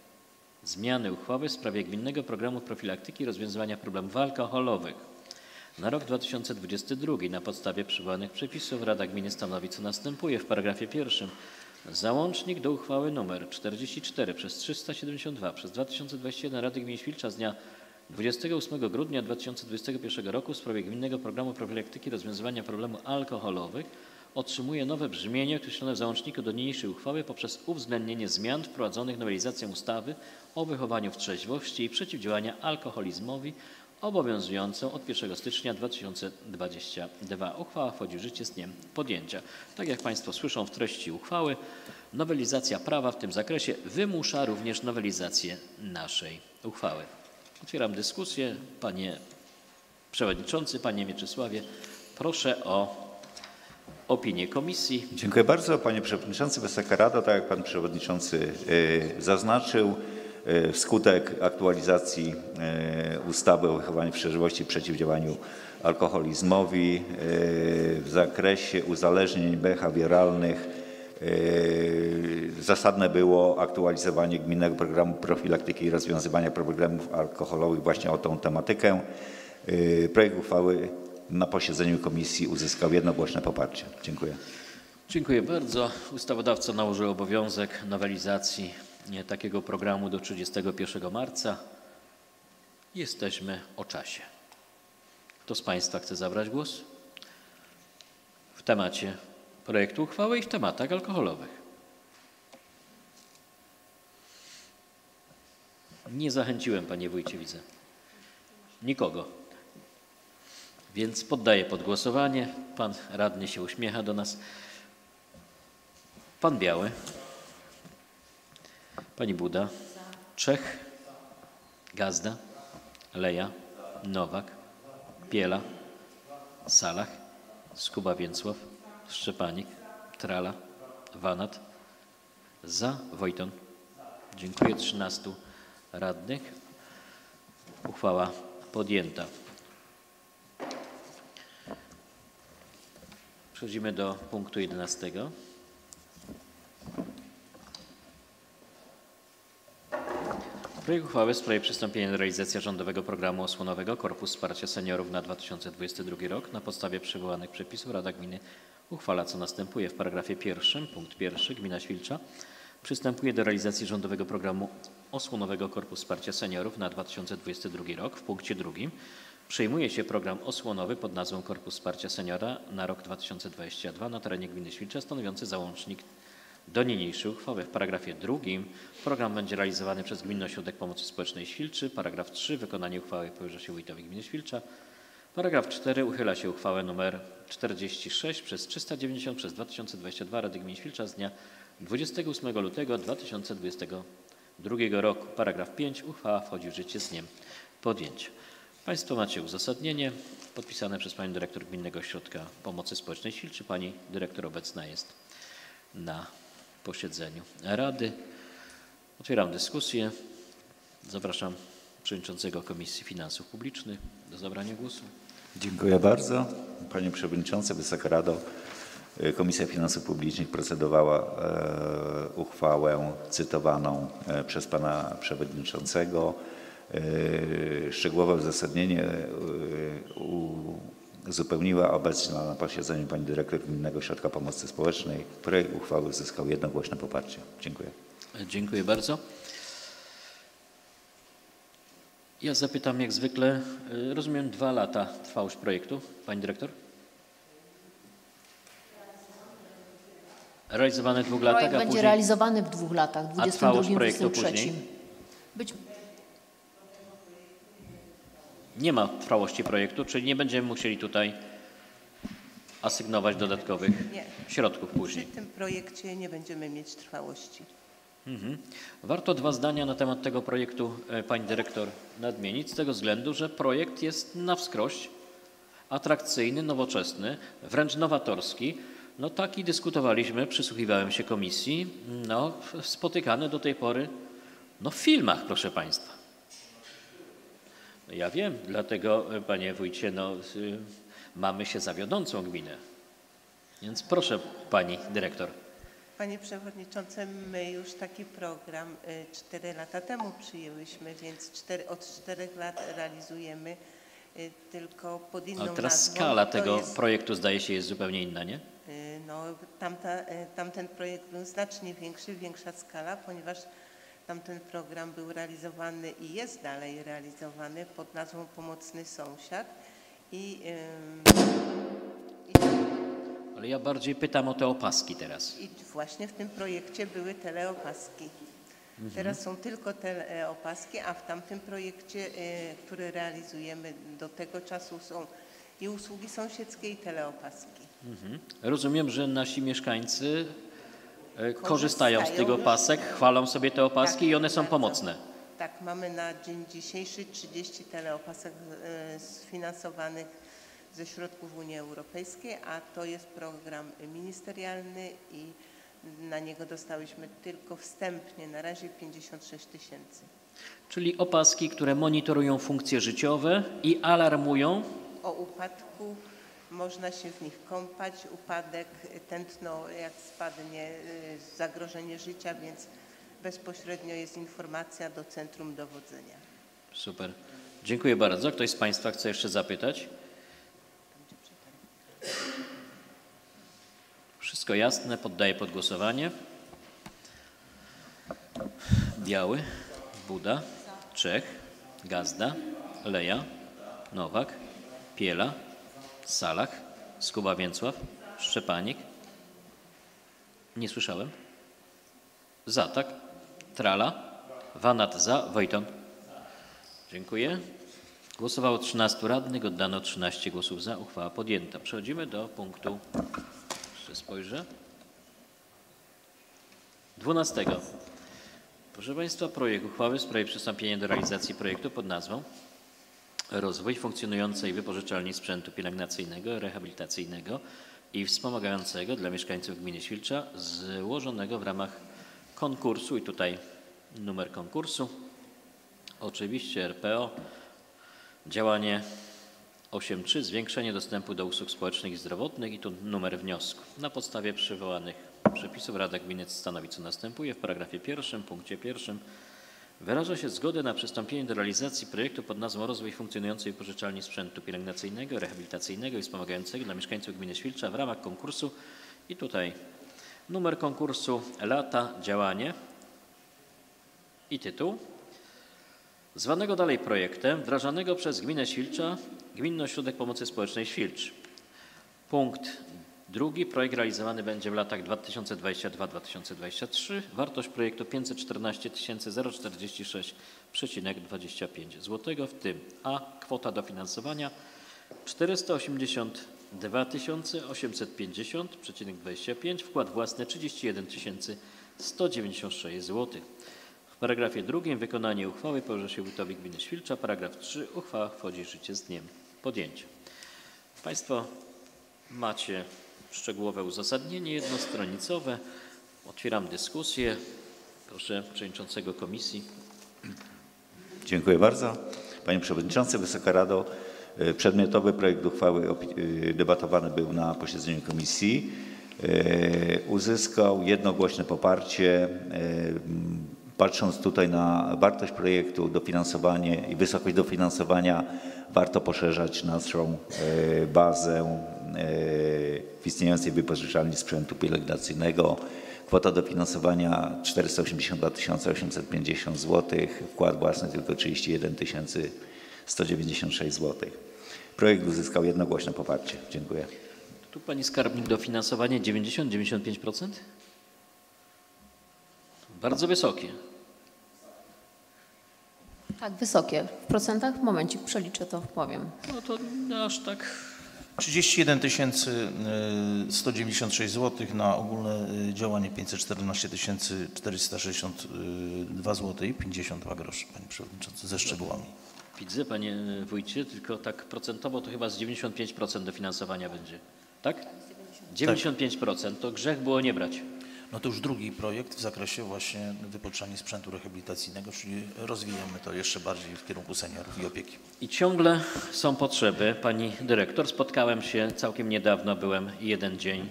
w sprawie gminnego programu profilaktyki i rozwiązywania problemów alkoholowych na rok 2022. Na podstawie przywołanych przepisów Rada Gminy stanowi, co następuje. W paragrafie 1 załącznik do uchwały nr 44 przez 372 przez 2021 Rady Gminy Świlcza z dnia 28 grudnia 2021 roku w sprawie gminnego programu profilaktyki i rozwiązywania problemów alkoholowych otrzymuje nowe brzmienie określone w załączniku do niniejszej uchwały poprzez uwzględnienie zmian wprowadzonych nowelizacją ustawy o wychowaniu w trzeźwości i przeciwdziałania alkoholizmowi obowiązującą od 1 stycznia 2022. Uchwała wchodzi w życie z dniem podjęcia. Tak jak Państwo słyszą w treści uchwały, nowelizacja prawa w tym zakresie wymusza również nowelizację naszej uchwały. Otwieram dyskusję. Panie Przewodniczący, Panie Mieczysławie, proszę o opinię komisji. Dziękuję bardzo. Panie Przewodniczący, Wysoka Rado, tak jak Pan Przewodniczący zaznaczył, wskutek aktualizacji ustawy o wychowaniu w trzeźwości i przeciwdziałaniu alkoholizmowi w zakresie uzależnień behawioralnych zasadne było aktualizowanie gminnego programu profilaktyki i rozwiązywania problemów alkoholowych właśnie o tą tematykę. Projekt uchwały na posiedzeniu komisji uzyskał jednogłośne poparcie. Dziękuję. Dziękuję bardzo. Ustawodawca nałożył obowiązek nowelizacji takiego programu do 31 marca. Jesteśmy o czasie. Kto z Państwa chce zabrać głos w temacie projektu uchwały i w tematach alkoholowych? Nie zachęciłem, Panie Wójcie, widzę. Nikogo. Więc poddaję pod głosowanie. Pan radny się uśmiecha do nas. Pan Biały. Pani Buda. Czech. Gazda. Leja. Nowak. Piela. Salach. Skuba-Więcław. Szczepanik. Trala. Wanat. Za. Wojton. Dziękuję. 13 radnych. Uchwała podjęta. Przechodzimy do punktu 11. Projekt uchwały w sprawie przystąpienia do realizacji rządowego programu osłonowego Korpus Wsparcia Seniorów na 2022 rok. Na podstawie przywołanych przepisów Rada Gminy uchwala, co następuje. W paragrafie 1, punkt 1, Gmina Świlcza przystępuje do realizacji rządowego programu osłonowego Korpus Wsparcia Seniorów na 2022 rok. W punkcie 2 przyjmuje się program osłonowy pod nazwą Korpus Wsparcia Seniora na rok 2022 na terenie Gminy Świlcza, stanowiący załącznik do niniejszej uchwały. W paragrafie 2 program będzie realizowany przez Gminny Ośrodek Pomocy Społecznej Świlczy. Paragraf 3. Wykonanie uchwały powierza się wójtowi gminy Świlcza. Paragraf 4. Uchyla się uchwałę nr 46 przez 390 przez 2022 Rady Gminy Świlcza z dnia 28 lutego 2022 roku. Paragraf 5. Uchwała wchodzi w życie z dniem podjęcia. Państwo macie uzasadnienie podpisane przez Panią Dyrektor Gminnego Ośrodka Pomocy Społecznej Świlczy. Pani Dyrektor obecna jest na posiedzeniu Rady. Otwieram dyskusję. Zapraszam Przewodniczącego Komisji Finansów Publicznych do zabrania głosu. Dziękuję bardzo. Panie Przewodniczący, Wysoka Rado, Komisja Finansów Publicznych procedowała uchwałę cytowaną przez Pana Przewodniczącego. Szczegółowe uzasadnienie uzupełniła obecna na posiedzeniu Pani Dyrektor Gminnego Ośrodka Pomocy Społecznej. Projekt uchwały uzyskał jednogłośne poparcie. Dziękuję. Dziękuję bardzo. Ja zapytam jak zwykle, rozumiem 2 lata trwałość projektu, Pani Dyrektor? Realizowany w 2 latach, Projekt a będzie później... realizowany w 2 latach, w 22 projektu 23. Nie ma trwałości projektu, czyli nie będziemy musieli tutaj asygnować dodatkowych środków później. Przy tym projekcie nie będziemy mieć trwałości. Warto 2 zdania na temat tego projektu Pani Dyrektor nadmienić, z tego względu, że projekt jest na wskroś atrakcyjny, nowoczesny, wręcz nowatorski. No taki dyskutowaliśmy, przysłuchiwałem się komisji, no spotykany do tej pory w filmach, proszę Państwa. Ja wiem, dlatego Panie Wójcie, mamy się za wiodącą gminę. Więc proszę Pani Dyrektor. Panie Przewodniczący, my już taki program 4 lata temu przyjęłyśmy, więc od 4 lat realizujemy tylko pod inną nazwą. Ale teraz skala tego projektu zdaje się jest zupełnie inna, nie? No, tamten projekt był znacznie większy, większa skala, ponieważ tamten program był realizowany i jest dalej realizowany pod nazwą Pomocny Sąsiad. Ale ja bardziej pytam o te opaski teraz. I właśnie w tym projekcie były teleopaski. Teraz są tylko teleopaski, a w tamtym projekcie, który realizujemy do tego czasu, są i usługi sąsiedzkie, i teleopaski. Rozumiem, że nasi mieszkańcy korzystają z tych opasek, chwalą sobie te opaski i one są pomocne. Tak, mamy na dzień dzisiejszy 30 teleopasek sfinansowanych ze środków Unii Europejskiej, a to jest program ministerialny i na niego dostałyśmy tylko wstępnie na razie 56 000. Czyli opaski, które monitorują funkcje życiowe i alarmują o upadku, można się w nich kąpać, upadek, tętno jak spadnie, zagrożenie życia, więc bezpośrednio jest informacja do Centrum Dowodzenia. Super. Dziękuję bardzo. Ktoś z Państwa chce jeszcze zapytać? Wszystko jasne, poddaję pod głosowanie. Biały, Buda, Czech, Gazda, Leja, Nowak, Piela, Salach, Skuba-Więcław, Szczepanik. Nie słyszałem. Za, tak? Trala, Wanat za, Wojton. Dziękuję. Głosowało 13 radnych, oddano 13 głosów za. Uchwała podjęta. Przechodzimy do punktu, jeszcze spojrzę, 12. Proszę Państwa, projekt uchwały w sprawie przystąpienia do realizacji projektu pod nazwą Rozwój funkcjonującej wypożyczalni sprzętu pielęgnacyjnego, rehabilitacyjnego i wspomagającego dla mieszkańców gminy Świlcza złożonego w ramach konkursu i tutaj numer konkursu. Oczywiście RPO, działanie 8.3, zwiększenie dostępu do usług społecznych i zdrowotnych i tu numer wniosku. Na podstawie przywołanych przepisów Rada Gminy stanowi, co następuje. W paragrafie 1, punkcie 1 Wyraża się zgodę na przystąpienie do realizacji projektu pod nazwą Rozwój funkcjonującej wypożyczalni sprzętu pielęgnacyjnego, rehabilitacyjnego i wspomagającego dla mieszkańców gminy Świlcza w ramach konkursu i tutaj numer konkursu, lata, działanie i tytuł. Zwanego dalej projektem wdrażanego przez gminę Świlcza, Gminny Ośrodek Pomocy Społecznej Świlcz. Punkt drugi. Projekt realizowany będzie w latach 2022-2023. Wartość projektu 514 046,25 zł, w tym a. kwota dofinansowania 482 850,25, wkład własny 31 196 zł. W paragrafie drugim wykonanie uchwały powierza się wójtowi gminy Świlcza. Paragraf 3. Uchwała wchodzi w życie z dniem podjęcia. Państwo macie szczegółowe uzasadnienie jednostronicowe. Otwieram dyskusję. Proszę przewodniczącego komisji. Dziękuję bardzo. Panie Przewodniczący, Wysoka Rado, przedmiotowy projekt uchwały debatowany był na posiedzeniu komisji. Uzyskał jednogłośne poparcie. Patrząc tutaj na wartość projektu, dofinansowanie i wysokość dofinansowania, warto poszerzać naszą bazę w istniejącej wypożyczalni sprzętu pielęgnacyjnego. Kwota dofinansowania 482 850 zł, wkład własny tylko 31 196 zł. Projekt uzyskał jednogłośne poparcie. Dziękuję. Tu pani skarbnik dofinansowanie 90-95%? Bardzo wysokie. Tak, wysokie. W procentach? Momencik, przeliczę to, powiem. No to aż tak... 31 196 zł na ogólne działanie 514 462 zł i 52 groszy, Panie Przewodniczący, ze szczegółami. Widzę, Panie Wójcie, tylko tak procentowo to chyba z 95% dofinansowania będzie. Tak? 95%, to grzech było nie brać. No to już drugi projekt w zakresie właśnie wypożyczalni sprzętu rehabilitacyjnego, czyli rozwijamy to jeszcze bardziej w kierunku seniorów i opieki. I ciągle są potrzeby. Pani dyrektor, spotkałem się całkiem niedawno, byłem jeden dzień,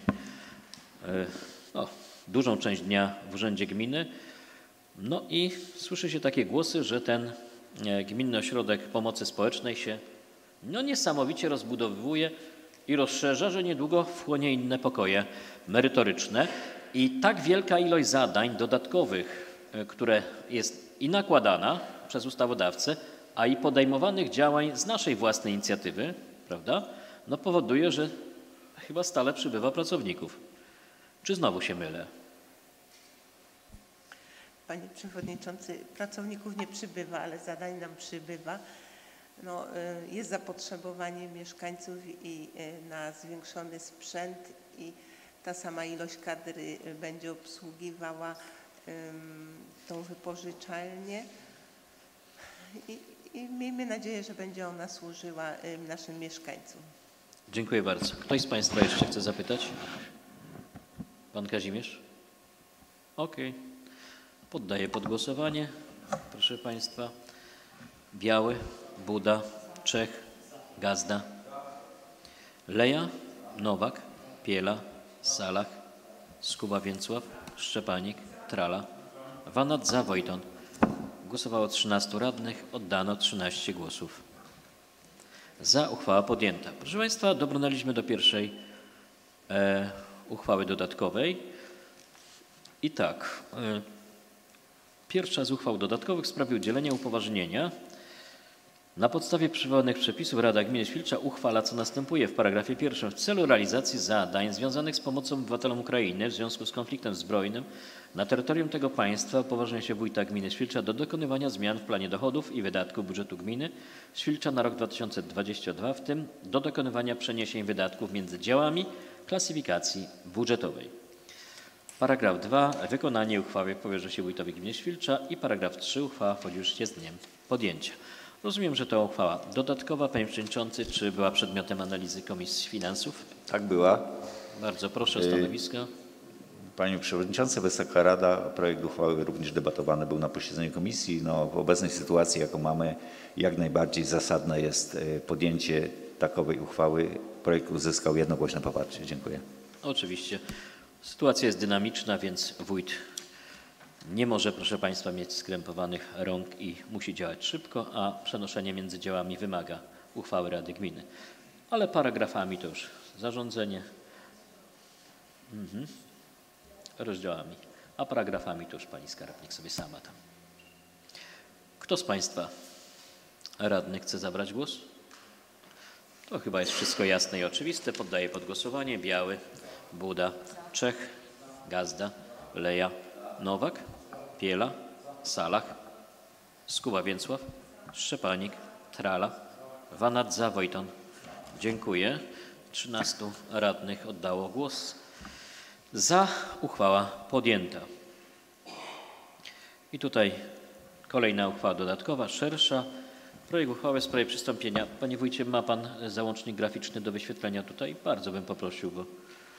dużą część dnia w Urzędzie Gminy. No i słyszy się takie głosy, że ten Gminny Ośrodek Pomocy Społecznej się niesamowicie rozbudowuje i rozszerza, że niedługo wchłonie inne pokoje merytoryczne. I tak wielka ilość zadań dodatkowych, które jest i nakładana przez ustawodawcę, a i podejmowanych działań z naszej własnej inicjatywy, prawda, no powoduje, że chyba stale przybywa pracowników. Czy znowu się mylę? Panie Przewodniczący, pracowników nie przybywa, ale zadań nam przybywa. No, jest zapotrzebowanie mieszkańców i na zwiększony sprzęt i ta sama ilość kadry będzie obsługiwała tą wypożyczalnię i miejmy nadzieję, że będzie ona służyła naszym mieszkańcom. Dziękuję bardzo. Ktoś z Państwa jeszcze chce zapytać? Pan Kazimierz? Okej. Poddaję pod głosowanie. Proszę Państwa. Biały, Buda, Czech, Gazda, Leja, Nowak, Piela, Salach, Skuba-Więcław, Szczepanik, Trala, Wanadza, Wojton. Głosowało 13 radnych, oddano 13 głosów. Za uchwała podjęta. Proszę Państwa, dobrnęliśmy do pierwszej uchwały dodatkowej. I tak, pierwsza z uchwał dodatkowych w sprawie udzielenia upoważnienia. Na podstawie przywołanych przepisów Rada Gminy Świlcza uchwala, co następuje w paragrafie pierwszym. W celu realizacji zadań związanych z pomocą obywatelom Ukrainy w związku z konfliktem zbrojnym na terytorium tego państwa upoważnia się wójta gminy Świlcza do dokonywania zmian w planie dochodów i wydatków budżetu gminy Świlcza na rok 2022, w tym do dokonywania przeniesień wydatków między działami klasyfikacji budżetowej. Paragraf 2. Wykonanie uchwały powierza się wójtowi gminy Świlcza i paragraf 3. Uchwała wchodzi już z dniem podjęcia. Rozumiem, że to uchwała dodatkowa. Panie Przewodniczący, czy była przedmiotem analizy Komisji Finansów? Tak była. Bardzo proszę o stanowisko. Panie Przewodniczący, Wysoka Rada, projekt uchwały również debatowany był na posiedzeniu komisji. No, w obecnej sytuacji, jaką mamy, jak najbardziej zasadne jest podjęcie takowej uchwały. Projekt uzyskał jednogłośne poparcie. Dziękuję. Oczywiście. Sytuacja jest dynamiczna, więc wójt nie może, proszę Państwa, mieć skrępowanych rąk i musi działać szybko, a przenoszenie między działami wymaga uchwały Rady Gminy. Ale paragrafami to już zarządzenie, rozdziałami, a paragrafami to już Pani skarbnik sobie sama tam. Kto z Państwa radnych chce zabrać głos? To chyba jest wszystko jasne i oczywiste. Poddaję pod głosowanie. Biały, Buda, Czech, Gazda, Leja, Nowak, Piela, Salach, Skuba Więcław, Szczepanik, Trala, Wanadza, Wojton. Dziękuję. 13 radnych oddało głos. Za uchwała podjęta. I tutaj kolejna uchwała dodatkowa, szersza. Projekt uchwały w sprawie przystąpienia. Panie wójcie, ma Pan załącznik graficzny do wyświetlenia tutaj? Bardzo bym poprosił, bo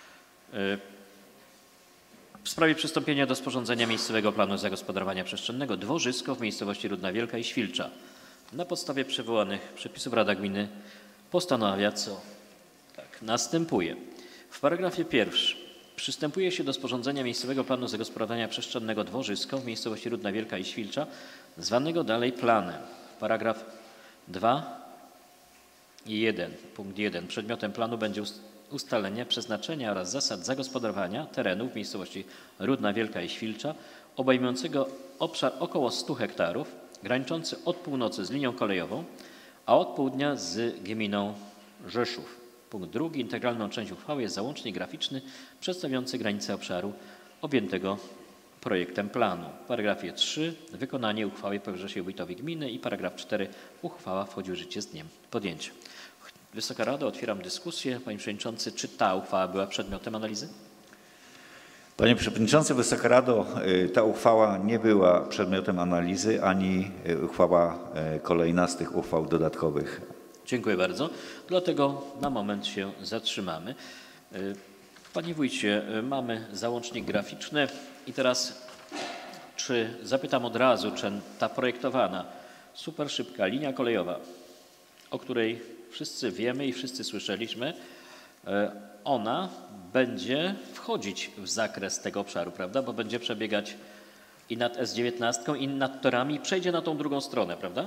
w sprawie przystąpienia do sporządzenia miejscowego planu zagospodarowania przestrzennego dworzysko w miejscowości Rudna Wielka i Świlcza. Na podstawie przywołanych przepisów Rada Gminy postanawia, co tak następuje. W paragrafie pierwszym przystępuje się do sporządzenia miejscowego planu zagospodarowania przestrzennego dworzysko w miejscowości Rudna Wielka i Świlcza, zwanego dalej planem. Paragraf 2 i 1, punkt 1. Przedmiotem planu będzie ustalenie przeznaczenia oraz zasad zagospodarowania terenów w miejscowości Rudna Wielka i Świlcza, obejmującego obszar około 100 hektarów, graniczący od północy z linią kolejową, a od południa z gminą Rzeszów. Punkt 2. Integralną część uchwały jest załącznik graficzny przedstawiający granice obszaru objętego projektem planu. W paragrafie 3 wykonanie uchwały powierza się wójtowi gminy i paragraf 4 uchwała wchodzi w życie z dniem podjęcia. Wysoka Rado, otwieram dyskusję. Panie Przewodniczący, czy ta uchwała była przedmiotem analizy? Panie Przewodniczący, Wysoka Rado, ta uchwała nie była przedmiotem analizy, ani uchwała kolejna z tych uchwał dodatkowych. Dziękuję bardzo. Dlatego na moment się zatrzymamy. Panie wójcie, mamy załącznik graficzny i teraz zapytam od razu, czy ta projektowana super szybka linia kolejowa, o której wszyscy wiemy i wszyscy słyszeliśmy, ona będzie wchodzić w zakres tego obszaru, prawda? Bo będzie przebiegać i nad S19 i nad torami i przejdzie na tą drugą stronę, prawda?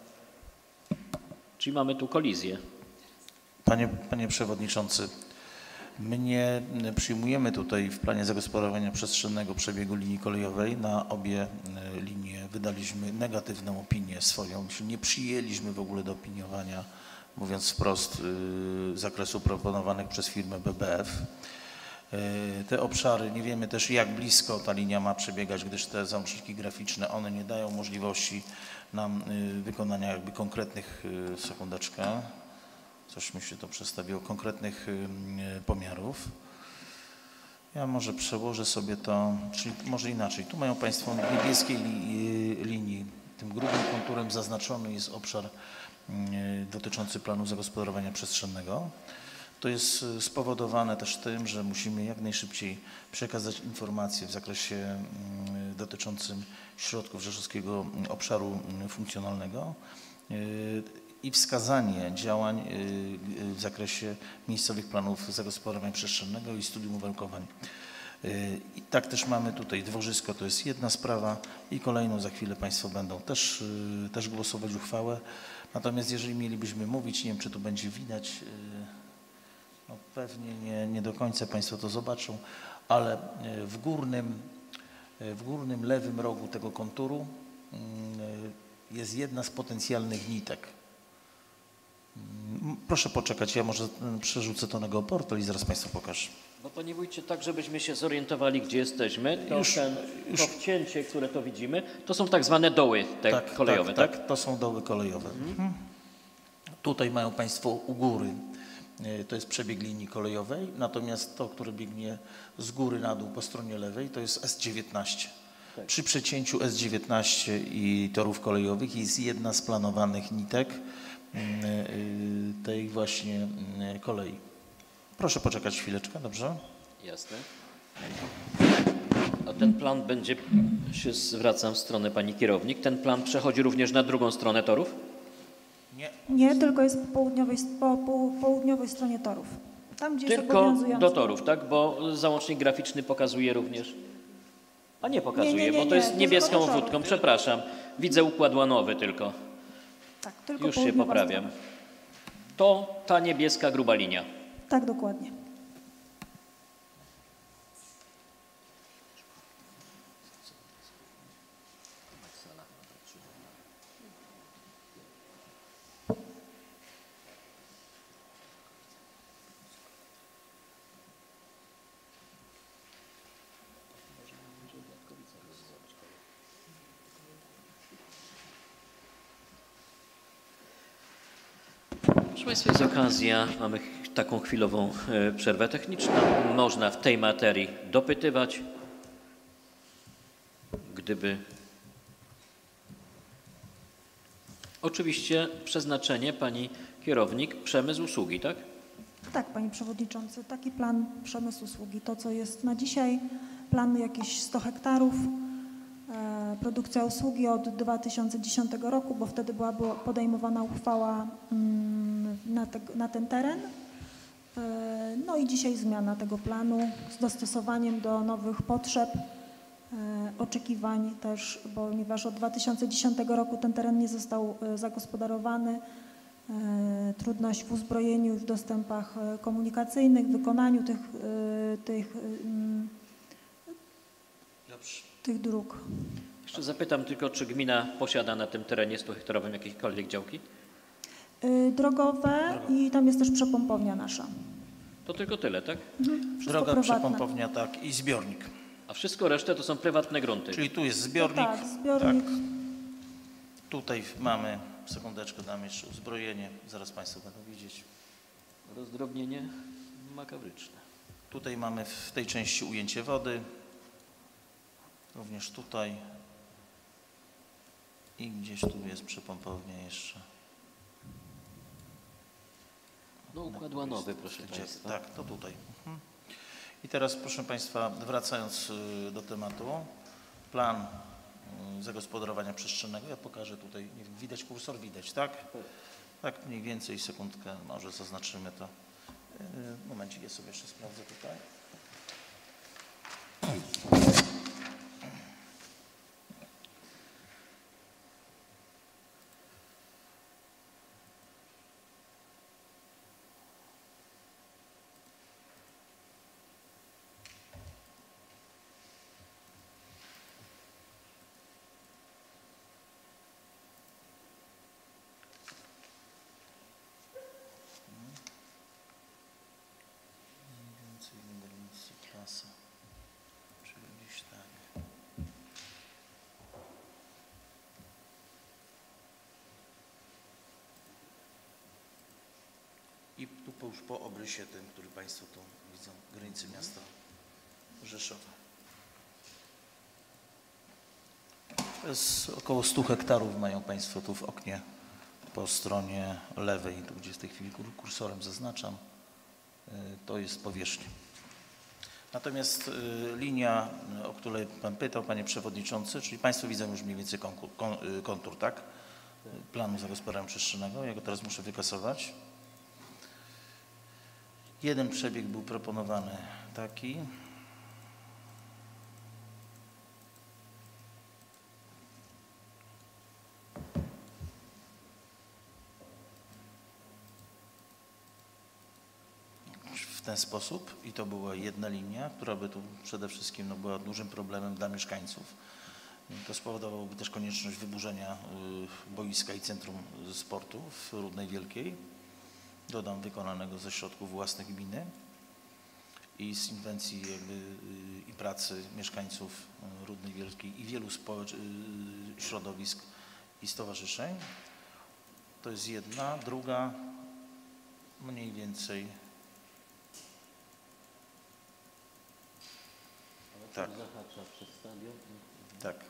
Czyli mamy tu kolizję. Panie Przewodniczący, my nie przyjmujemy tutaj w planie zagospodarowania przestrzennego przebiegu linii kolejowej. Na obie linie wydaliśmy negatywną opinię swoją, czyli nie przyjęliśmy w ogóle do opiniowania, mówiąc wprost, zakresu proponowanych przez firmę BBF. Te obszary, nie wiemy też jak blisko ta linia ma przebiegać, gdyż te załączniki graficzne, one nie dają możliwości nam wykonania jakby konkretnych, sekundeczkę, coś mi się to przedstawiło, konkretnych pomiarów. Ja może przełożę sobie to, czyli może inaczej. Tu mają Państwo w niebieskiej linii, tym grubym konturem zaznaczony jest obszar dotyczący planu zagospodarowania przestrzennego. To jest spowodowane też tym, że musimy jak najszybciej przekazać informacje w zakresie dotyczącym środków Rzeszowskiego Obszaru Funkcjonalnego i wskazanie działań w zakresie miejscowych planów zagospodarowania przestrzennego i studium uwarunkowań. I tak też mamy tutaj dworzysko, to jest jedna sprawa i kolejną za chwilę Państwo będą też głosować uchwałę. Natomiast jeżeli mielibyśmy mówić, nie wiem czy to będzie widać, no pewnie nie do końca Państwo to zobaczą, ale w górnym lewym rogu tego konturu jest jedna z potencjalnych nitek. Proszę poczekać, ja może przerzucę to na GeoPortal i zaraz Państwu pokażę. No Panie Wójcie, tak żebyśmy się zorientowali, gdzie jesteśmy, to to wcięcie, które to widzimy, to są tak zwane doły kolejowe, tak? Tak, to są doły kolejowe. Tutaj mają Państwo u góry, to jest przebieg linii kolejowej, natomiast to, które biegnie z góry na dół po stronie lewej, to jest S19. Tak. Przy przecięciu S19 i torów kolejowych jest jedna z planowanych nitek tej właśnie kolei. Proszę poczekać chwileczkę, dobrze? Jasne. A ten plan będzie, zwracam w stronę Pani kierownik, ten plan przechodzi również na drugą stronę torów? Nie, tylko jest po południowej stronie torów. Tam, gdzie tylko do torów, tak? Bo załącznik graficzny pokazuje również. A nie pokazuje, Nie, bo to to jest jest niebieską kolorowy. wódką, przepraszam. Widzę układ łanowy tylko. Tak, tylko Już się południowa poprawiam. strona. To ta niebieska gruba linia. Tak, dokładnie. Proszę Państwa, jest okazja, mamy taką chwilową przerwę techniczną. Można w tej materii dopytywać, gdyby... Oczywiście przeznaczenie pani kierownik przemysł usługi, tak? Tak, panie przewodniczący, taki plan przemysłu usługi. To, co jest na dzisiaj, plan jakieś 100 hektarów, produkcja usługi od 2010 roku, bo wtedy była podejmowana uchwała na ten teren. No i dzisiaj zmiana tego planu z dostosowaniem do nowych potrzeb, oczekiwań też, ponieważ od 2010 roku ten teren nie został zagospodarowany. Trudność w uzbrojeniu i w dostępach komunikacyjnych, w wykonaniu tych dróg. Jeszcze zapytam tylko, czy gmina posiada na tym terenie 100-hektarowym jakiekolwiek działki? Drogowe i tam jest też przepompownia nasza. To tylko tyle, tak? Wszystko Droga, prywatne. przepompownia, tak, i zbiornik. A wszystko resztę to są prywatne grunty. Czyli tu jest zbiornik. Tak, zbiornik. Tak. Tutaj mamy, sekundeczkę, dam jeszcze uzbrojenie, zaraz Państwo będą widzieć. Rozdrobnienie makabryczne. Tutaj mamy w tej części ujęcie wody, również tutaj i gdzieś tu jest przepompownia jeszcze. No układ łanowy, proszę Państwa. Tak, to tutaj. I teraz, proszę Państwa, wracając do tematu, plan zagospodarowania przestrzennego. Ja pokażę tutaj, nie wiem, widać kursor? Widać, tak? Tak, mniej więcej, sekundkę, może zaznaczymy to. Momencik, ja sobie jeszcze sprawdzę tutaj. Klasa, czyli gdzieś tak. I tu już po obrysie tym, który Państwo tu widzą, granicy miasta Rzeszowa. To jest około 100 hektarów mają Państwo tu w oknie po stronie lewej, tu gdzie w tej chwili kursorem zaznaczam, to jest powierzchnia. Natomiast linia, o której Pan pytał, Panie Przewodniczący, czyli Państwo widzą już mniej więcej kontur, tak? Planu zagospodarowania przestrzennego. Ja go teraz muszę wykasować. Jeden przebieg był proponowany taki. W ten sposób i to była jedna linia, która by tu przede wszystkim była dużym problemem dla mieszkańców. To spowodowałoby też konieczność wyburzenia boiska i centrum sportu w Rudnej Wielkiej. Dodam, wykonanego ze środków własnych gminy i z inwencji i pracy mieszkańców Rudnej Wielkiej i wielu środowisk i stowarzyszeń. To jest jedna. Druga mniej więcej tak. Tak.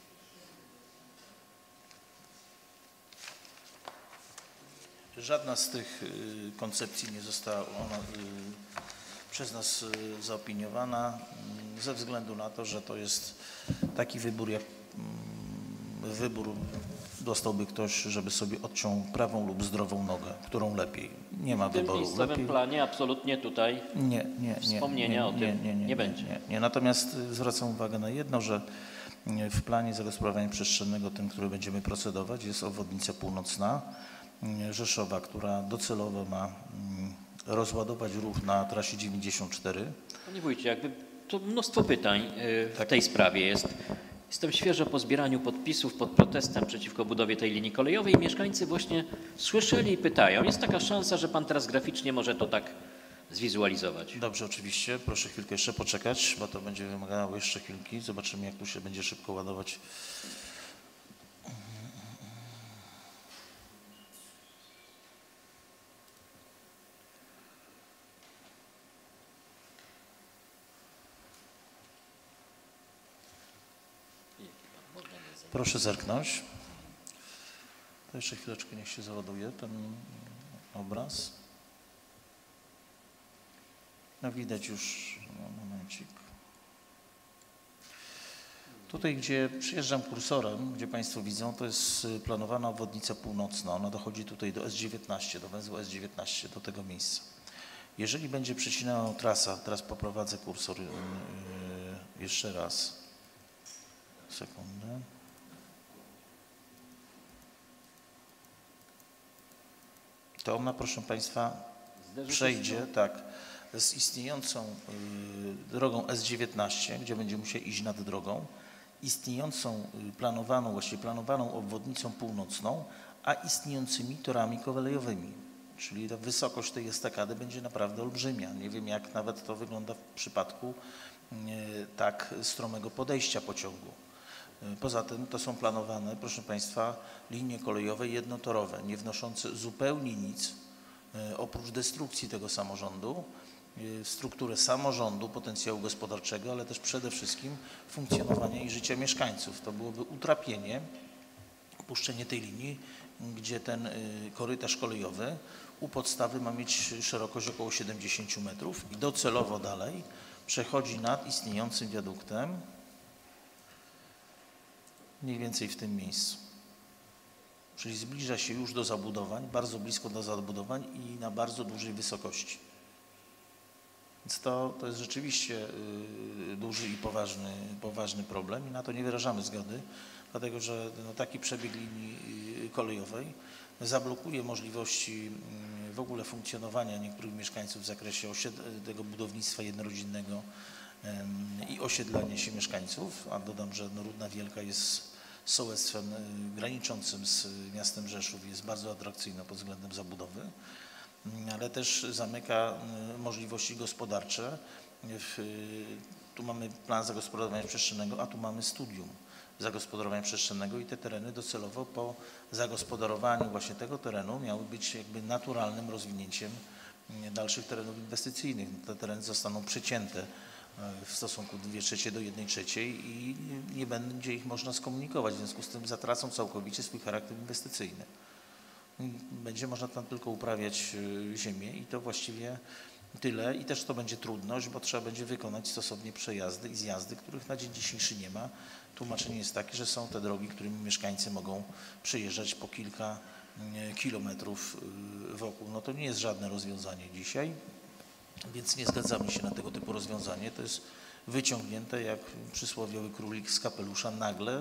Żadna z tych koncepcji nie została przez nas zaopiniowana ze względu na to, że to jest taki wybór, jak wybór dostałby ktoś, żeby sobie odciął prawą lub zdrową nogę, którą lepiej. Nie ma W tym wyboru. miejscowym planie absolutnie tutaj wspomnienia o tym nie będzie. Nie. Natomiast zwracam uwagę na jedno, że w planie zagospodarowania przestrzennego, tym, który będziemy procedować, jest obwodnica północna Rzeszowa, która docelowo ma rozładować ruch na trasie 94. Panie wójcie, jakby to mnóstwo pytań w tej sprawie jest. Jestem świeżo po zbieraniu podpisów pod protestem przeciwko budowie tej linii kolejowej i mieszkańcy właśnie słyszeli i pytają. Jest taka szansa, że pan teraz graficznie może to tak zwizualizować. Dobrze, oczywiście. Proszę chwilkę jeszcze poczekać, bo to będzie wymagało jeszcze chwilki. Zobaczymy, jak tu się będzie szybko ładować. Proszę zerknąć. To jeszcze chwileczkę, niech się załaduje ten obraz. No widać już, momencik. Tutaj, gdzie przyjeżdżam kursorem, gdzie Państwo widzą, to jest planowana obwodnica północna. Ona dochodzi tutaj do S19, do węzła S19, do tego miejsca. Jeżeli będzie przecinana trasa, teraz poprowadzę kursor jeszcze raz. Sekundę. To ona, proszę Państwa, przejdzie z istniejącą drogą S19, gdzie będzie musiał iść nad drogą, istniejącą planowaną obwodnicą północną, a istniejącymi torami kolejowymi. Czyli ta wysokość tej estakady będzie naprawdę olbrzymia. Nie wiem, jak nawet to wygląda w przypadku tak stromego podejścia pociągu. Poza tym to są planowane, proszę Państwa, linie kolejowe jednotorowe, nie wnoszące zupełnie nic oprócz destrukcji tego samorządu, strukturę samorządu, potencjału gospodarczego, ale też przede wszystkim funkcjonowania i życia mieszkańców. To byłoby utrapienie, opuszczenie tej linii, gdzie ten korytarz kolejowy u podstawy ma mieć szerokość około 70 metrów i docelowo dalej przechodzi nad istniejącym wiaduktem, mniej więcej w tym miejscu. Czyli zbliża się już do zabudowań, bardzo blisko do zabudowań i na bardzo dużej wysokości. Więc to jest rzeczywiście duży i poważny problem i na to nie wyrażamy zgody, dlatego że taki przebieg linii kolejowej zablokuje możliwości w ogóle funkcjonowania niektórych mieszkańców w zakresie tego budownictwa jednorodzinnego i osiedlania się mieszkańców, a dodam, że Rudna Wielka jest sołectwem graniczącym z miastem Rzeszów, jest bardzo atrakcyjna pod względem zabudowy, ale też zamyka możliwości gospodarcze. Tu mamy plan zagospodarowania przestrzennego, a tu mamy studium zagospodarowania przestrzennego i te tereny docelowo po zagospodarowaniu właśnie tego terenu miały być jakby naturalnym rozwinięciem dalszych terenów inwestycyjnych. Te tereny zostaną przecięte w stosunku 2/3 do 1/3 i nie będzie ich można skomunikować, w związku z tym zatracą całkowicie swój charakter inwestycyjny. Będzie można tam tylko uprawiać ziemię i to właściwie tyle i też to będzie trudność, bo trzeba będzie wykonać stosownie przejazdy i zjazdy, których na dzień dzisiejszy nie ma. Tłumaczenie jest takie, że są te drogi, którymi mieszkańcy mogą przejeżdżać po kilka kilometrów wokół. No to nie jest żadne rozwiązanie dzisiaj, więc nie zgadzamy się na tego typu rozwiązanie. To jest wyciągnięte jak przysłowiowy królik z kapelusza. Nagle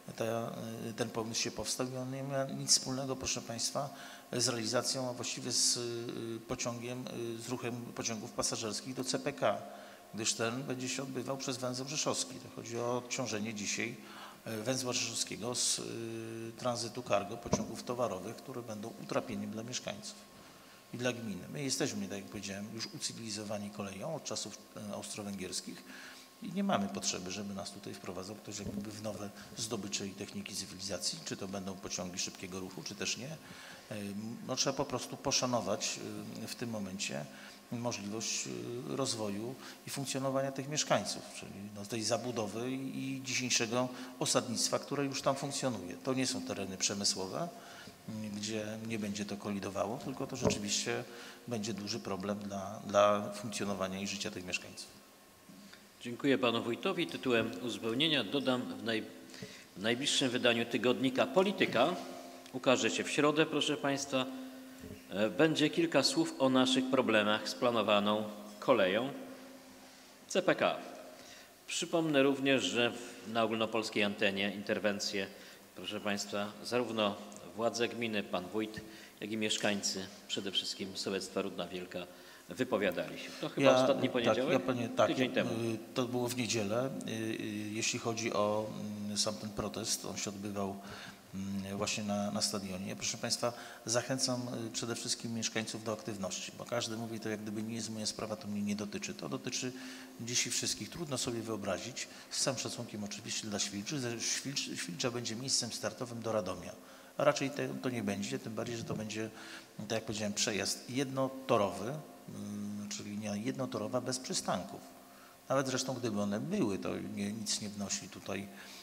ten pomysł się powstał i on nie ma nic wspólnego, proszę Państwa, z realizacją, a właściwie z pociągiem, z ruchem pociągów pasażerskich do CPK, gdyż ten będzie się odbywał przez węzeł rzeszowski. To chodzi o odciążenie dzisiaj węzła rzeszowskiego z tranzytu cargo pociągów towarowych, które będą utrapieniem dla mieszkańców i dla gminy. My jesteśmy, tak jak powiedziałem, już ucywilizowani koleją od czasów austro-węgierskich i nie mamy potrzeby, żeby nas tutaj wprowadzał ktoś jakby w nowe zdobycze i techniki cywilizacji, czy to będą pociągi szybkiego ruchu, czy też nie. No, trzeba po prostu poszanować w tym momencie możliwość rozwoju i funkcjonowania tych mieszkańców, czyli tej zabudowy i dzisiejszego osadnictwa, które już tam funkcjonuje. To nie są tereny przemysłowe, gdzie nie będzie to kolidowało, tylko to rzeczywiście będzie duży problem dla funkcjonowania i życia tych mieszkańców. Dziękuję panu wójtowi. Tytułem uzupełnienia dodam w najbliższym wydaniu tygodnika Polityka, ukaże się w środę, proszę Państwa, będzie kilka słów o naszych problemach z planowaną koleją CPK. Przypomnę również, że na ogólnopolskiej antenie interwencje, proszę Państwa, zarówno władze gminy, pan wójt, jak i mieszkańcy, przede wszystkim sołectwa Rudna Wielka, wypowiadali się. To chyba ostatni poniedziałek? Tydzień temu. To było w niedzielę. Jeśli chodzi o sam ten protest, on się odbywał właśnie na stadionie. Proszę Państwa, zachęcam przede wszystkim mieszkańców do aktywności, bo każdy mówi, to jak gdyby nie jest moja sprawa, to mnie nie dotyczy. To dotyczy dzisiaj wszystkich. Trudno sobie wyobrazić, z całym szacunkiem oczywiście dla Świlczy, że Świlcza będzie miejscem startowym do Radomia. A raczej to nie będzie, tym bardziej, że to będzie, tak jak powiedziałem, przejazd jednotorowy, czyli linia jednotorowa bez przystanków. Nawet zresztą gdyby one były, to nic nie wnosi tutaj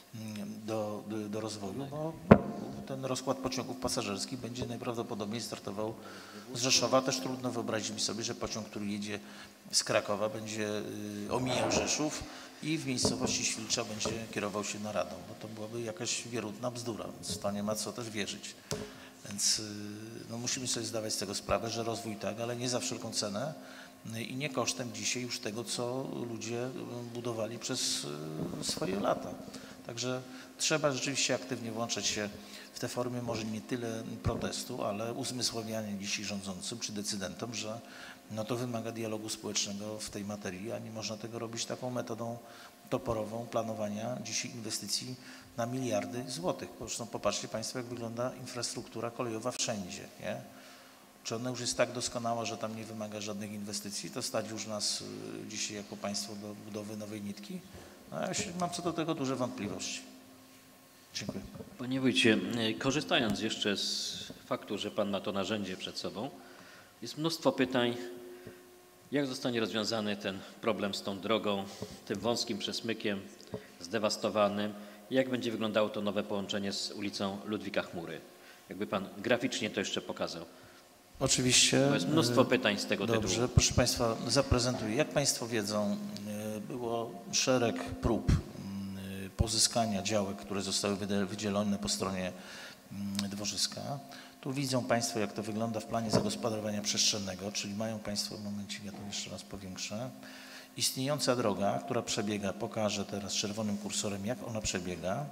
do rozwoju, bo ten rozkład pociągów pasażerskich będzie najprawdopodobniej startował z Rzeszowa. Też trudno wyobrazić mi sobie, że pociąg, który jedzie z Krakowa, będzie omijał Rzeszów i w miejscowości Świlcza będzie kierował się na Radom, bo to byłaby jakaś wierutna bzdura, więc w to nie ma co też wierzyć. Więc no, musimy sobie zdawać z tego sprawę, że rozwój tak, ale nie za wszelką cenę i nie kosztem dzisiaj już tego, co ludzie budowali przez swoje lata. Także trzeba rzeczywiście aktywnie włączać się w te formy, może nie tyle protestu, ale uzmysławiania dzisiaj rządzącym czy decydentom, że no to wymaga dialogu społecznego w tej materii, a nie można tego robić taką metodą toporową planowania dzisiaj inwestycji na miliardy złotych. Zresztą popatrzcie Państwo, jak wygląda infrastruktura kolejowa wszędzie, nie? Czy ona już jest tak doskonała, że tam nie wymaga żadnych inwestycji? To stać już nas dzisiaj jako państwo do budowy nowej nitki? No, ja mam co do tego duże wątpliwości. Dziękuję. Panie wójcie, korzystając jeszcze z faktu, że Pan ma to narzędzie przed sobą, jest mnóstwo pytań, jak zostanie rozwiązany ten problem z tą drogą, tym wąskim przesmykiem zdewastowanym, jak będzie wyglądało to nowe połączenie z ulicą Ludwika Chmury. Jakby Pan graficznie to jeszcze pokazał. Oczywiście. To jest mnóstwo pytań z tego tytułu. Dobrze, proszę Państwa, zaprezentuję. Jak Państwo wiedzą, było szereg prób pozyskania działek, które zostały wydzielone po stronie dworzyska. Tu widzą Państwo, jak to wygląda w planie zagospodarowania przestrzennego, czyli mają Państwo, momencik, ja to jeszcze raz powiększę. Istniejąca droga, która przebiega, pokażę teraz czerwonym kursorem, jak ona przebiega.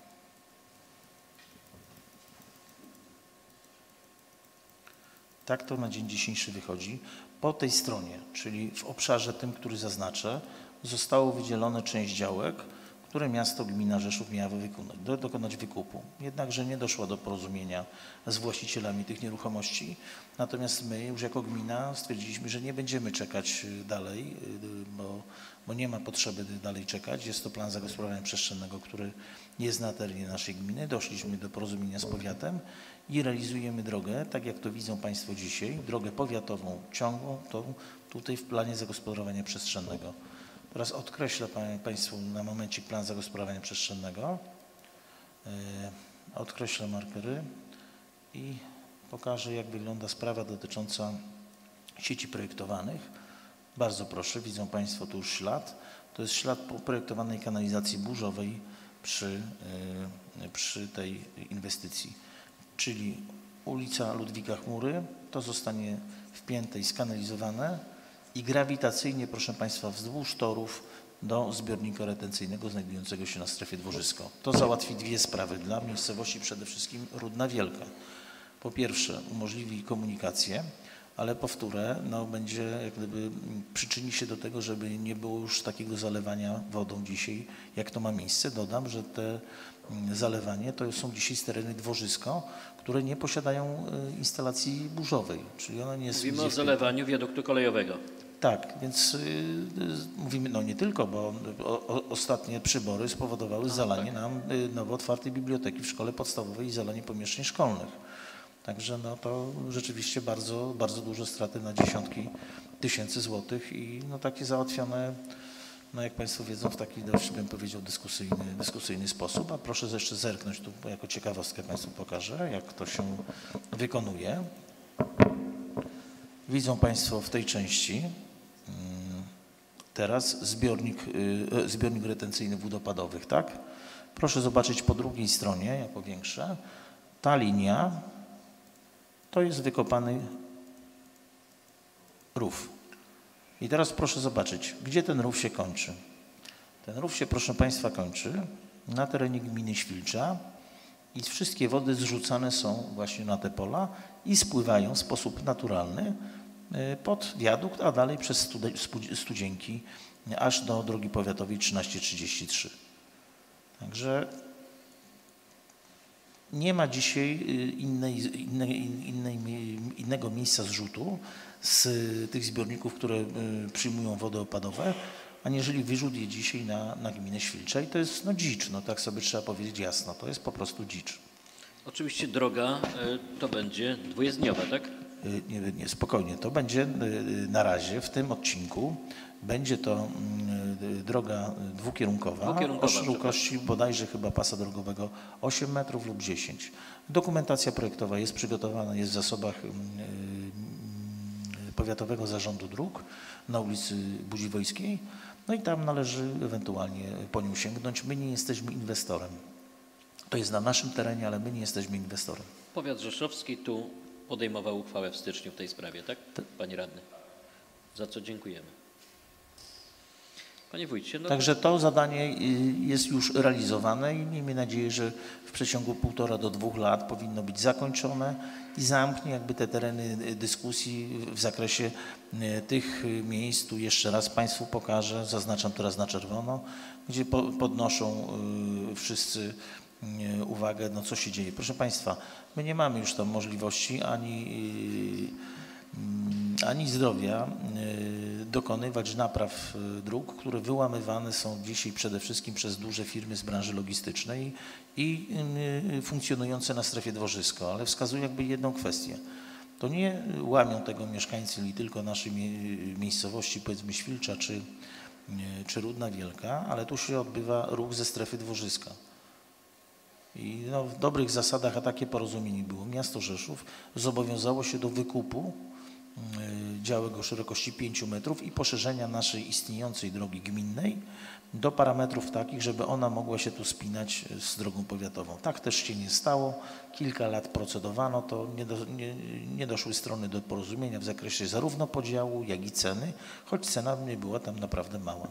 Tak to na dzień dzisiejszy wychodzi. Po tej stronie, czyli w obszarze tym, który zaznaczę, zostało wydzielone część działek, które miasto, gmina Rzeszów miały dokonać wykupu. Jednakże nie doszło do porozumienia z właścicielami tych nieruchomości. Natomiast my już jako gmina stwierdziliśmy, że nie będziemy czekać dalej, bo nie ma potrzeby dalej czekać. Jest to plan zagospodarowania przestrzennego, który jest na terenie naszej gminy. Doszliśmy do porozumienia z powiatem i realizujemy drogę, tak jak to widzą Państwo dzisiaj, drogę powiatową ciągłą, tą tutaj w planie zagospodarowania przestrzennego. Teraz odkreślę Państwu na momencik plan zagospodarowania przestrzennego. Odkreślę markery i pokażę, jak wygląda sprawa dotycząca sieci projektowanych. Bardzo proszę, widzą Państwo tu już ślad. To jest ślad projektowanej kanalizacji burzowej przy tej inwestycji. Czyli ulica Ludwika Chmury, to zostanie wpięte i skanalizowane i grawitacyjnie, proszę Państwa, wzdłuż torów do zbiornika retencyjnego znajdującego się na strefie dworzysko. To załatwi dwie sprawy dla miejscowości, przede wszystkim Rudna Wielka. Po pierwsze, umożliwi komunikację, ale po wtóre, no, będzie jak gdyby przyczyni się do tego, żeby nie było już takiego zalewania wodą dzisiaj, jak to ma miejsce. Dodam, że te zalewanie to są dzisiaj z tereny dworzysko, które nie posiadają instalacji burzowej, czyli ona nie jest... Mówimy o zalewaniu wiaduktu kolejowego. Tak, więc mówimy, no nie tylko, bo ostatnie przybory spowodowały zalanie nam nowo otwartej biblioteki w szkole podstawowej i zalanie pomieszczeń szkolnych. Także no to rzeczywiście bardzo, bardzo duże straty na dziesiątki tysięcy złotych i no takie załatwione, no jak Państwo wiedzą, w taki dość, bym powiedział, dyskusyjny sposób. A proszę jeszcze zerknąć tu, bo jako ciekawostkę Państwu pokażę, jak to się wykonuje. Widzą Państwo w tej części teraz zbiornik retencyjny wód opadowych, tak? Proszę zobaczyć po drugiej stronie, ja powiększę. Ta linia to jest wykopany rów. I teraz proszę zobaczyć, gdzie ten rów się kończy. Ten rów się, proszę Państwa, kończy na terenie gminy Świlcza i wszystkie wody zrzucane są właśnie na te pola i spływają w sposób naturalny pod wiadukt, a dalej przez Studzienki aż do drogi powiatowej 1333. Także nie ma dzisiaj innego miejsca zrzutu z tych zbiorników, które przyjmują wody opadowe, aniżeli wyrzut je dzisiaj na gminę Świlcza. I to jest no, dzicz, no tak sobie trzeba powiedzieć jasno, to jest po prostu dzicz. Oczywiście droga to będzie dwujezdniowa, tak? Nie, spokojnie, to będzie na razie w tym odcinku, będzie to droga dwukierunkowa o szerokości bodajże chyba pasa drogowego 8 metrów lub 10. Dokumentacja projektowa jest przygotowana, jest w zasobach Powiatowego Zarządu Dróg na ulicy Budziwojskiej, no i tam należy ewentualnie po nią sięgnąć. My nie jesteśmy inwestorem. To jest na naszym terenie, ale my nie jesteśmy inwestorem. Powiat rzeszowski tu podejmował uchwałę w styczniu w tej sprawie, tak? Panie radny, za co dziękujemy. Panie wójcie, no... Także to zadanie jest już realizowane i miejmy nadzieję, że w przeciągu 1,5 do 2 lat powinno być zakończone i zamknie jakby te tereny dyskusji w zakresie tych miejsc. Tu jeszcze raz Państwu pokażę, zaznaczam teraz na czerwono, gdzie podnoszą wszyscy uwagę, no co się dzieje. Proszę Państwa, my nie mamy już tam możliwości ani zdrowia dokonywać napraw dróg, które wyłamywane są dzisiaj przede wszystkim przez duże firmy z branży logistycznej i funkcjonujące na strefie Dworzysko, ale wskazuję jakby jedną kwestię. To nie łamią tego mieszkańcy nie tylko naszej miejscowości, powiedzmy Świlcza czy Rudna Wielka, ale tu się odbywa ruch ze strefy Dworzyska. I no, w dobrych zasadach, a takie porozumienie było, miasto Rzeszów zobowiązało się do wykupu działek o szerokości 5 metrów i poszerzenia naszej istniejącej drogi gminnej do parametrów takich, żeby ona mogła się tu spinać z drogą powiatową. Tak też się nie stało. Kilka lat procedowano, to nie doszły strony do porozumienia w zakresie zarówno podziału, jak i ceny, choć cena nie była tam naprawdę mała.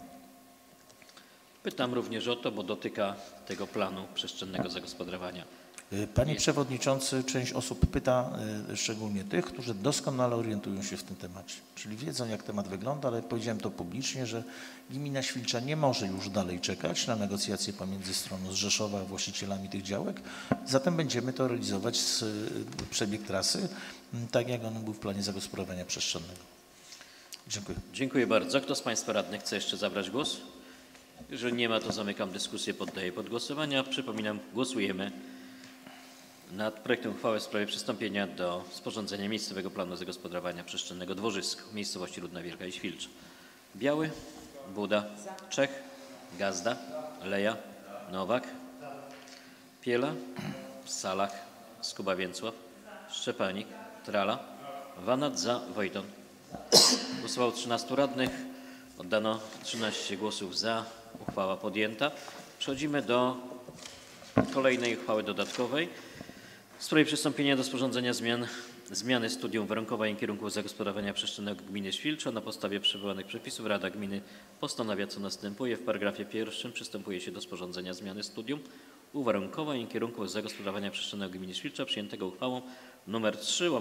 Pytam również o to, bo dotyka tego planu przestrzennego zagospodarowania. Panie Przewodniczący, część osób pyta, szczególnie tych, którzy doskonale orientują się w tym temacie, czyli wiedzą, jak temat wygląda, ale powiedziałem to publicznie, że gmina Świlcza nie może już dalej czekać na negocjacje pomiędzy stroną z Rzeszowa a właścicielami tych działek, zatem będziemy to realizować z przebieg trasy, tak jak on był w planie zagospodarowania przestrzennego. Dziękuję. Dziękuję bardzo. Kto z Państwa radnych chce jeszcze zabrać głos? Jeżeli nie ma, to zamykam dyskusję, poddaję pod głosowania. Przypominam, głosujemy nad projektem uchwały w sprawie przystąpienia do sporządzenia miejscowego planu zagospodarowania przestrzennego Dworzysko w miejscowości Rudna Wielka i Świlcz. Biały, Buda, Czech, Gazda, Leja, Nowak, Piela, Salach, Skuba-Więcław, Szczepanik, Trala, Wanat za, Wojton. Głosowało 13 radnych, oddano 13 głosów za, uchwała podjęta. Przechodzimy do kolejnej uchwały dodatkowej w sprawie przystąpienia do sporządzenia zmiany studium warunkowań i kierunków zagospodarowania przestrzennego gminy Świlcza. Na podstawie przywołanych przepisów Rada Gminy postanawia, co następuje. W paragrafie pierwszym przystępuje się do sporządzenia zmiany studium uwarunkowań i kierunków zagospodarowania przestrzennego gminy Świlcza przyjętego uchwałą nr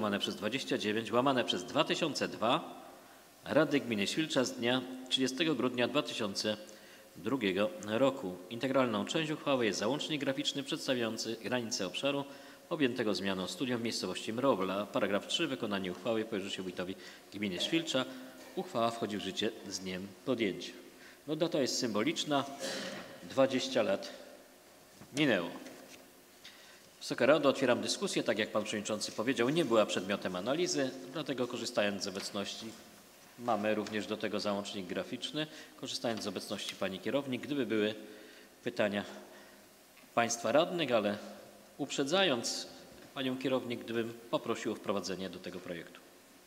3/29/2002 Rady Gminy Świlcza z dnia 30 grudnia 2002 roku. Integralną część uchwały jest załącznik graficzny przedstawiający granice obszaru objętego zmianą studium w miejscowości Mrowla. Paragraf 3. Wykonanie uchwały powierza się wójtowi gminy Świlcza. Uchwała wchodzi w życie z dniem podjęcia. No, data jest symboliczna. 20 lat minęło. Wysoka Rado, otwieram dyskusję. Tak jak Pan Przewodniczący powiedział, nie była przedmiotem analizy, dlatego korzystając z obecności, mamy również do tego załącznik graficzny, korzystając z obecności Pani Kierownik, gdyby były pytania Państwa radnych, ale uprzedzając Panią Kierownik, gdybym poprosił o wprowadzenie do tego projektu.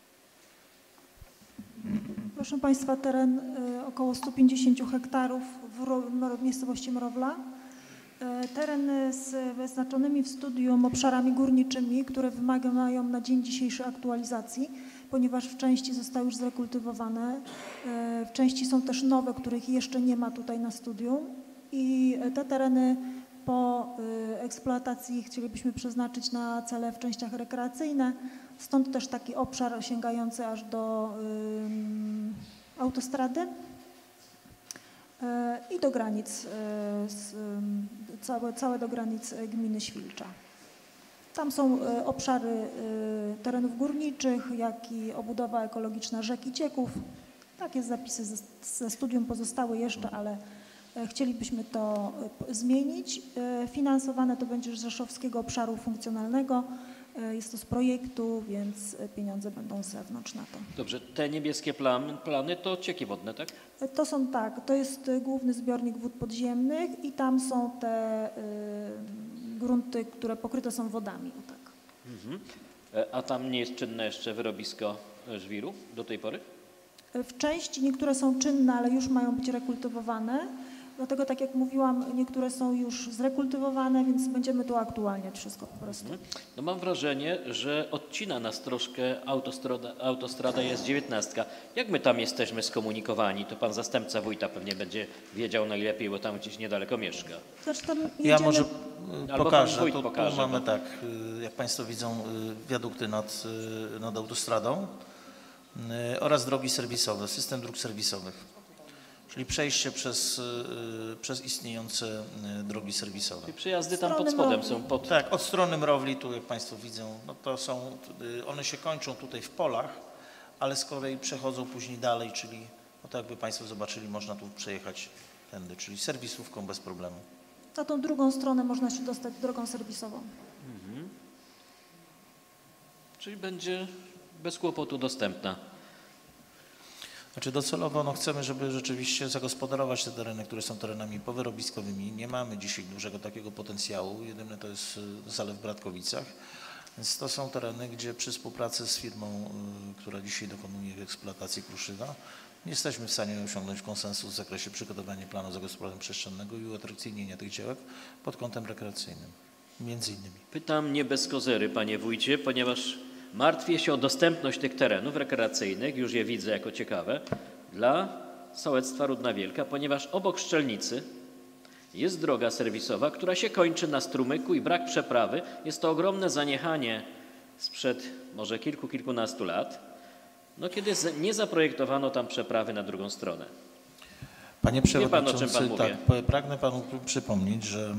Proszę Państwa, teren około 150 hektarów w miejscowości Mrowla. tereny z wyznaczonymi w studium obszarami górniczymi, które wymagają na dzień dzisiejszy aktualizacji, ponieważ w części zostały już zrekultywowane, w części są też nowe, których jeszcze nie ma tutaj na studium i te tereny po eksploatacji chcielibyśmy przeznaczyć na cele w częściach rekreacyjne, stąd też taki obszar sięgający aż do autostrady i do granic, całe do granic gminy Świlcza. Tam są obszary terenów górniczych, jak i obudowa ekologiczna rzek i cieków. Takie zapisy ze studium pozostały jeszcze, ale chcielibyśmy to zmienić. Finansowane to będzie z Rzeszowskiego Obszaru Funkcjonalnego. Jest to z projektu, więc pieniądze będą z zewnątrz na to. Dobrze, te niebieskie plany to cieki wodne, tak? To są tak, to jest główny zbiornik wód podziemnych i tam są te grunty, które pokryte są wodami. O tak. Mhm. A tam nie jest czynne jeszcze wyrobisko żwiru do tej pory? W części niektóre są czynne, ale już mają być rekultywowane. Dlatego, tak jak mówiłam, niektóre są już zrekultywowane, więc będziemy tu aktualniać wszystko po prostu. No mam wrażenie, że odcina nas troszkę autostrada S19. Jak my tam jesteśmy skomunikowani? To pan zastępca wójta pewnie będzie wiedział najlepiej, bo tam gdzieś niedaleko mieszka. Znaczy tam jedziemy... Ja może Albo pokażę. wójt Tu pokaże, mamy bo... tak, jak Państwo widzą, wiadukty nad autostradą oraz drogi serwisowe, system dróg serwisowych. Czyli przejście przez istniejące drogi serwisowe. I przejazdy tam pod spodem są. Tak, od strony Mrowli, tu jak Państwo widzą, no to są, one się kończą tutaj w polach, ale z kolei przechodzą później dalej, czyli no to jakby Państwo zobaczyli, można tu przejechać tędy, czyli serwisówką bez problemu. Na tą drugą stronę można się dostać drogą serwisową. Mhm. Czyli będzie bez kłopotu dostępna. Znaczy docelowo no chcemy, żeby rzeczywiście zagospodarować te tereny, które są terenami powyrobiskowymi. Nie mamy dzisiaj dużego takiego potencjału. Jedyne to jest zalew w Bratkowicach. Więc to są tereny, gdzie przy współpracy z firmą, która dzisiaj dokonuje eksploatacji kruszywa, jesteśmy w stanie osiągnąć konsensus w zakresie przygotowania planu zagospodarowania przestrzennego i uatrakcyjnienia tych działek pod kątem rekreacyjnym, między innymi. Pytam nie bez kozery, panie wójcie, ponieważ martwię się o dostępność tych terenów rekreacyjnych, już je widzę jako ciekawe, dla sołectwa Rudna Wielka, ponieważ obok Szczelnicy jest droga serwisowa, która się kończy na strumyku i brak przeprawy. Jest to ogromne zaniechanie sprzed może kilkunastu lat, no kiedy nie zaprojektowano tam przeprawy na drugą stronę. Panie Przewodniczący, Wie pan, o czym pan mówi? Pragnę Panu przypomnieć, że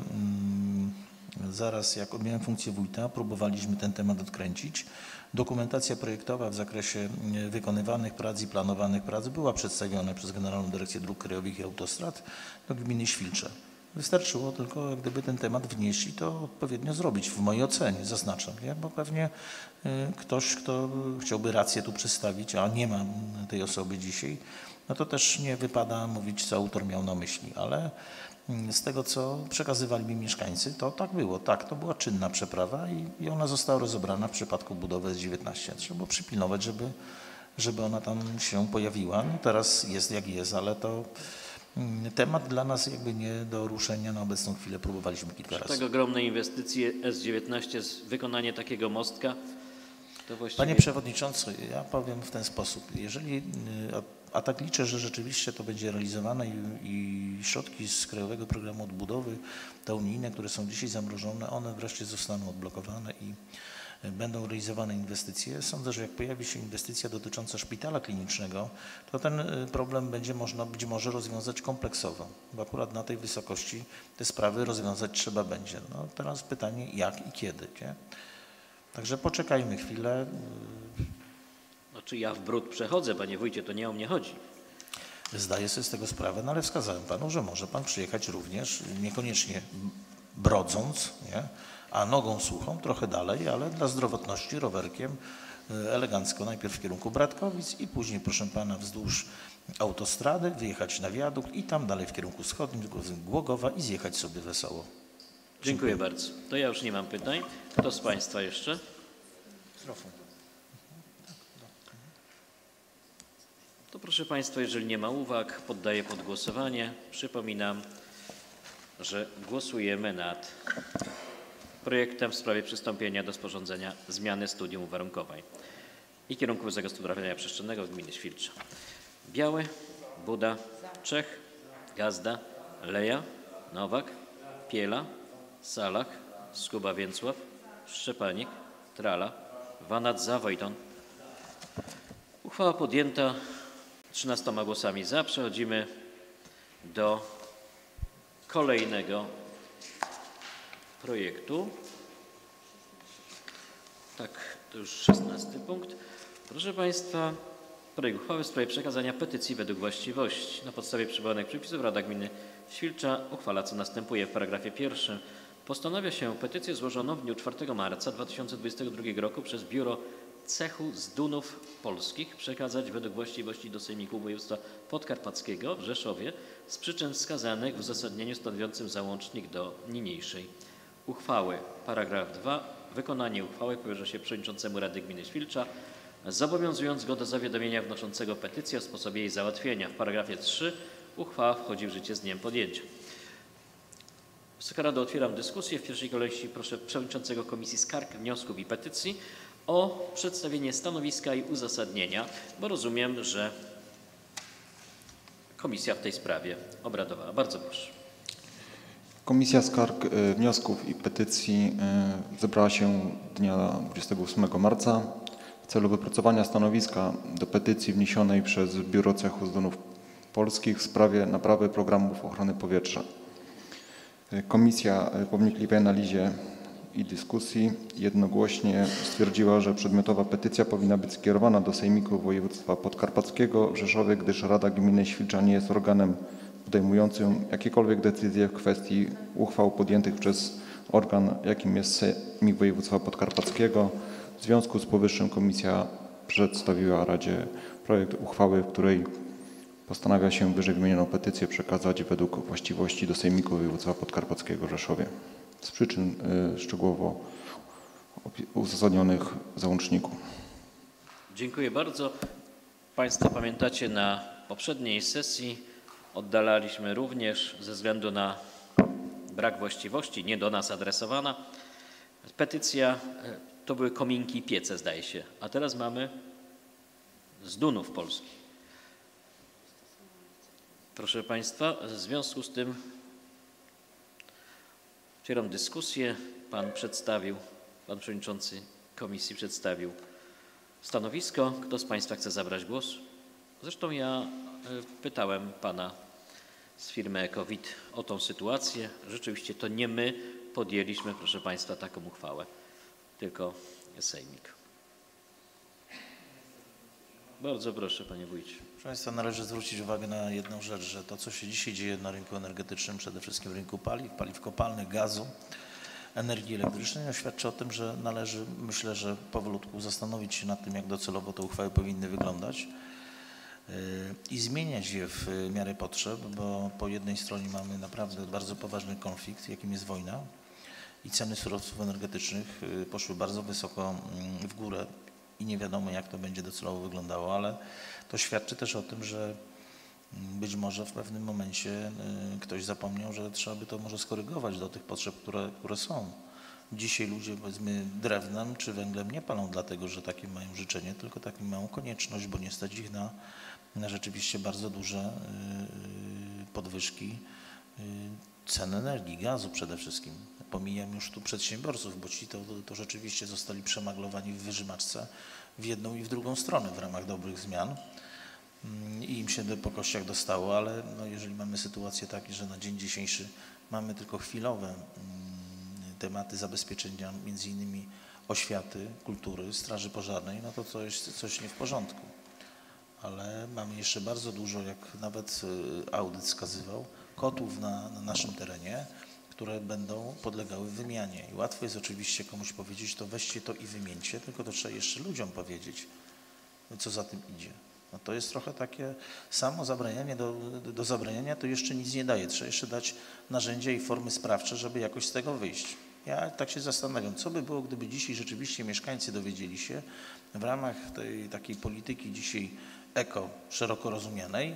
zaraz jak objęłem funkcję wójta, próbowaliśmy ten temat odkręcić. Dokumentacja projektowa w zakresie wykonywanych prac i planowanych prac była przedstawiona przez Generalną Dyrekcję Dróg Krajowych i Autostrad do gminy Świlcze. Wystarczyło tylko jak gdyby ten temat wnieść i to odpowiednio zrobić, w mojej ocenie, zaznaczam, nie? Bo pewnie ktoś, kto chciałby rację tu przedstawić, a nie ma tej osoby dzisiaj, no to też nie wypada mówić, co autor miał na myśli, ale z tego, co przekazywali mi mieszkańcy, to tak było. Tak, to była czynna przeprawa i ona została rozebrana w przypadku budowy S19. Trzeba było przypilnować, żeby ona tam się pojawiła. No teraz jest jak jest, ale to temat dla nas jakby nie do ruszenia na obecną chwilę. Próbowaliśmy kilka razy. Tak ogromne inwestycje S19, wykonanie takiego mostka, to właściwie... Panie Przewodniczący, ja powiem w ten sposób. Jeżeli, a tak liczę, że rzeczywiście to będzie realizowane i środki z Krajowego Programu Odbudowy, te unijne, które są dzisiaj zamrożone, one wreszcie zostaną odblokowane i będą realizowane inwestycje. Sądzę, że jak pojawi się inwestycja dotycząca szpitala klinicznego, to ten problem będzie można być może rozwiązać kompleksowo, bo akurat na tej wysokości te sprawy rozwiązać trzeba będzie. No teraz pytanie jak i kiedy, nie? Także poczekajmy chwilę. Znaczy ja w brud przechodzę, panie wójcie, to nie o mnie chodzi. Zdaję sobie z tego sprawę, no ale wskazałem panu, że może pan przyjechać również, niekoniecznie brodząc, nie? A nogą suchą, trochę dalej, ale dla zdrowotności rowerkiem elegancko, najpierw w kierunku Bratkowic i później, proszę pana, wzdłuż autostrady, wyjechać na wiadukt i tam dalej w kierunku wschodnim, Głogowa i zjechać sobie wesoło. Dziękuję bardzo. To ja już nie mam pytań. Kto z państwa jeszcze? To proszę państwa, jeżeli nie ma uwag, poddaję pod głosowanie. Przypominam, że głosujemy nad projektem w sprawie przystąpienia do sporządzenia zmiany studium uwarunkowań i kierunków zagospodarowania przestrzennego gminy Świlcza. Biały, Buda, Czech, Gazda, Leja, Nowak, Piela, Salach, Skuba-Więcław, Szczepanik, Trala, Wanat-Zawojton. Uchwała podjęta 13 głosami za. Przechodzimy do kolejnego projektu. Tak, to już 16 punkt. Proszę Państwa, projekt uchwały w sprawie przekazania petycji według właściwości. Na podstawie przywołanych przepisów Rada Gminy Świlcza uchwala, co następuje. W paragrafie 1 postanawia się petycję złożoną w dniu 4 marca 2022 roku przez Biuro Cechu z Dunów Polskich przekazać według właściwości do Sejmiku Województwa Podkarpackiego w Rzeszowie z przyczyn wskazanych w uzasadnieniu stanowiącym załącznik do niniejszej uchwały. Paragraf 2. Wykonanie uchwały powierza się przewodniczącemu Rady Gminy Świlcza, zobowiązując go do zawiadomienia wnoszącego petycję o sposobie jej załatwienia. W paragrafie 3 uchwała wchodzi w życie z dniem podjęcia. Wysoka Rado, otwieram dyskusję. W pierwszej kolejności proszę przewodniczącego Komisji Skarg, Wniosków i Petycji o przedstawienie stanowiska i uzasadnienia, bo rozumiem, że komisja w tej sprawie obradowała. Bardzo proszę. Komisja Skarg, Wniosków i Petycji zebrała się dnia 28 marca w celu wypracowania stanowiska do petycji wniesionej przez Biuro Cechu z Dunów Polskich w sprawie naprawy programów ochrony powietrza. Komisja po wnikliwej analizie i dyskusji jednogłośnie stwierdziła, że przedmiotowa petycja powinna być skierowana do Sejmiku Województwa Podkarpackiego w Rzeszowie, gdyż Rada Gminy Świlcza nie jest organem podejmującym jakiekolwiek decyzje w kwestii uchwał podjętych przez organ, jakim jest Sejmik Województwa Podkarpackiego. W związku z powyższym komisja przedstawiła Radzie projekt uchwały, w której postanawia się wyżej wymienioną petycję przekazać według właściwości do Sejmiku Województwa Podkarpackiego w Rzeszowie z przyczyn szczegółowo uzasadnionych w załączniku. Dziękuję bardzo. Państwo pamiętacie, na poprzedniej sesji oddalaliśmy również ze względu na brak właściwości, nie do nas adresowana. Petycja to były kominki i piece, zdaje się, a teraz mamy z Dunów Polskich. Proszę Państwa, w związku z tym otwieram dyskusję. Pan przewodniczący komisji przedstawił stanowisko. Kto z Państwa chce zabrać głos? Zresztą ja pytałem pana z firmy Ecowid o tą sytuację. Rzeczywiście to nie my podjęliśmy, proszę Państwa, taką uchwałę, tylko Sejmik. Bardzo proszę, panie wójcie. Proszę Państwa, należy zwrócić uwagę na jedną rzecz, że to, co się dzisiaj dzieje na rynku energetycznym, przede wszystkim rynku paliw kopalnych, gazu, energii elektrycznej, świadczy o tym, że należy, myślę, że powolutku zastanowić się nad tym, jak docelowo te uchwały powinny wyglądać i zmieniać je w miarę potrzeb, bo po jednej stronie mamy naprawdę bardzo poważny konflikt, jakim jest wojna i ceny surowców energetycznych poszły bardzo wysoko w górę i nie wiadomo, jak to będzie docelowo wyglądało, ale to świadczy też o tym, że być może w pewnym momencie ktoś zapomniał, że trzeba by to może skorygować do tych potrzeb, które są. Dzisiaj ludzie, powiedzmy, drewnem czy węglem nie palą dlatego, że takie mają życzenie, tylko taką mają konieczność, bo nie stać ich na rzeczywiście bardzo duże podwyżki cen energii, gazu przede wszystkim. Pomijam już tu przedsiębiorców, bo ci to rzeczywiście zostali przemaglowani w wyżymaczce w jedną i w drugą stronę w ramach dobrych zmian i im się po kościach dostało, ale no jeżeli mamy sytuację taką, że na dzień dzisiejszy mamy tylko chwilowe tematy zabezpieczenia, między innymi oświaty, kultury, straży pożarnej, no to jest coś nie w porządku. Ale mamy jeszcze bardzo dużo, jak nawet audyt wskazywał, kotłów na naszym terenie, które będą podlegały wymianie. I łatwo jest oczywiście komuś powiedzieć, to weźcie to i wymieńcie, tylko to trzeba jeszcze ludziom powiedzieć, co za tym idzie. No to jest trochę takie samo zabranianie, do zabraniania to jeszcze nic nie daje. Trzeba jeszcze dać narzędzia i formy sprawcze, żeby jakoś z tego wyjść. Ja tak się zastanawiam, co by było, gdyby dzisiaj rzeczywiście mieszkańcy dowiedzieli się w ramach tej takiej polityki dzisiaj eko szeroko rozumianej,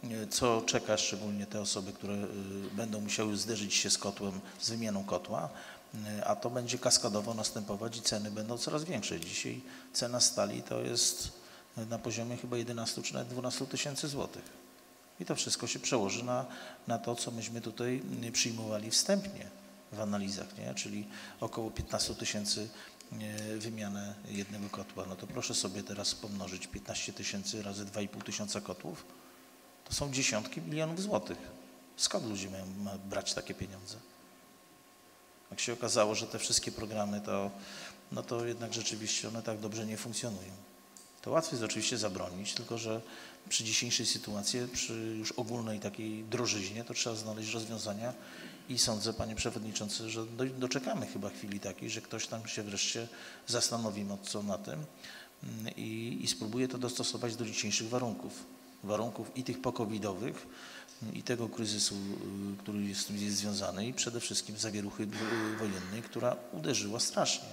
co czeka szczególnie te osoby, które będą musiały zderzyć się z kotłem, z wymianą kotła, a to będzie kaskadowo następować i ceny będą coraz większe. Dzisiaj cena stali to jest na poziomie chyba 11 czy nawet 12 tysięcy złotych. I to wszystko się przełoży na to, co myśmy tutaj przyjmowali wstępnie w analizach, nie? Czyli około 15 tysięcy wymianę jednego kotła. No to proszę sobie teraz pomnożyć 15 tysięcy razy 2,5 tysiąca kotłów. To są dziesiątki milionów złotych. Skąd ludzie mają brać takie pieniądze? Jak się okazało, że te wszystkie programy no to jednak rzeczywiście one tak dobrze nie funkcjonują. To łatwo jest oczywiście zabronić, tylko że przy dzisiejszej sytuacji, przy już ogólnej takiej drożyźnie, to trzeba znaleźć rozwiązania i sądzę, panie przewodniczący, że doczekamy chyba chwili takiej, że ktoś tam się wreszcie zastanowi mocno na tym i spróbuje to dostosować do dzisiejszych warunków i tych pokowidowych, i tego kryzysu, który jest z tym związany i przede wszystkim zawieruchy wojennej, która uderzyła strasznie.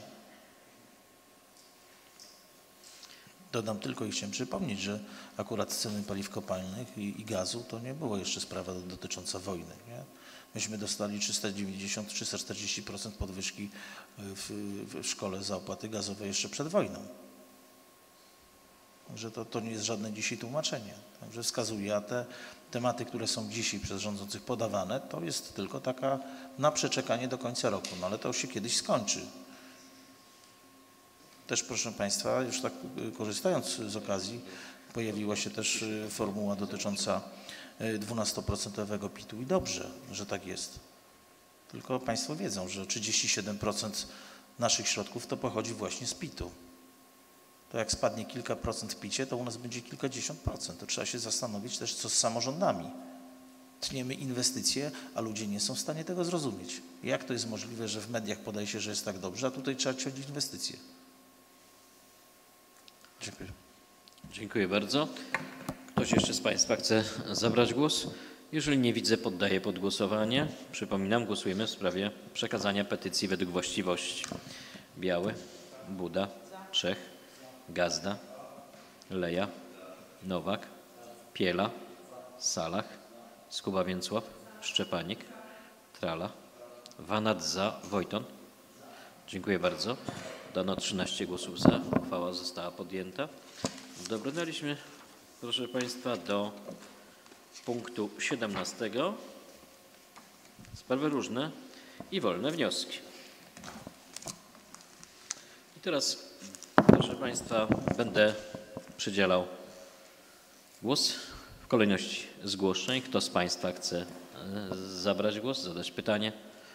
Dodam tylko i chciałem przypomnieć, że akurat ceny paliw kopalnych i gazu to nie była jeszcze sprawa dotycząca wojny. Nie? Myśmy dostali 390-340% podwyżki w szkole za opłaty gazowe jeszcze przed wojną. Także to nie jest żadne dzisiaj tłumaczenie. Także wskazuje, a te tematy, które są dzisiaj przez rządzących podawane, to jest tylko taka na przeczekanie do końca roku, no ale to już się kiedyś skończy. Też, proszę Państwa, już tak korzystając z okazji, pojawiła się też formuła dotycząca 12% PIT-u i dobrze, że tak jest. Tylko Państwo wiedzą, że 37% naszych środków to pochodzi właśnie z PIT-u. To jak spadnie kilka procent w PIT-cie, to u nas będzie kilkadziesiąt procent. To trzeba się zastanowić też, co z samorządami. Tniemy inwestycje, a ludzie nie są w stanie tego zrozumieć. Jak to jest możliwe, że w mediach podaje się, że jest tak dobrze, a tutaj trzeba ciąć inwestycje? Dziękuję. Dziękuję bardzo. Ktoś jeszcze z Państwa chce zabrać głos? Jeżeli nie widzę, poddaję pod głosowanie. Przypominam, głosujemy w sprawie przekazania petycji według właściwości. Biały, Buda, Czech, Gazda, Leja, Nowak, Piela, Salach, Skuba-Więcław, Szczepanik, Trala, Wanat za, Wojton. Dziękuję bardzo. Dano 13 głosów za. Uchwała została podjęta. Dobrnęliśmy, proszę Państwa, do punktu 17. Sprawy różne i wolne wnioski. I teraz, proszę Państwa, będę przydzielał głos w kolejności zgłoszeń. Kto z Państwa chce zabrać głos, zadać pytanie?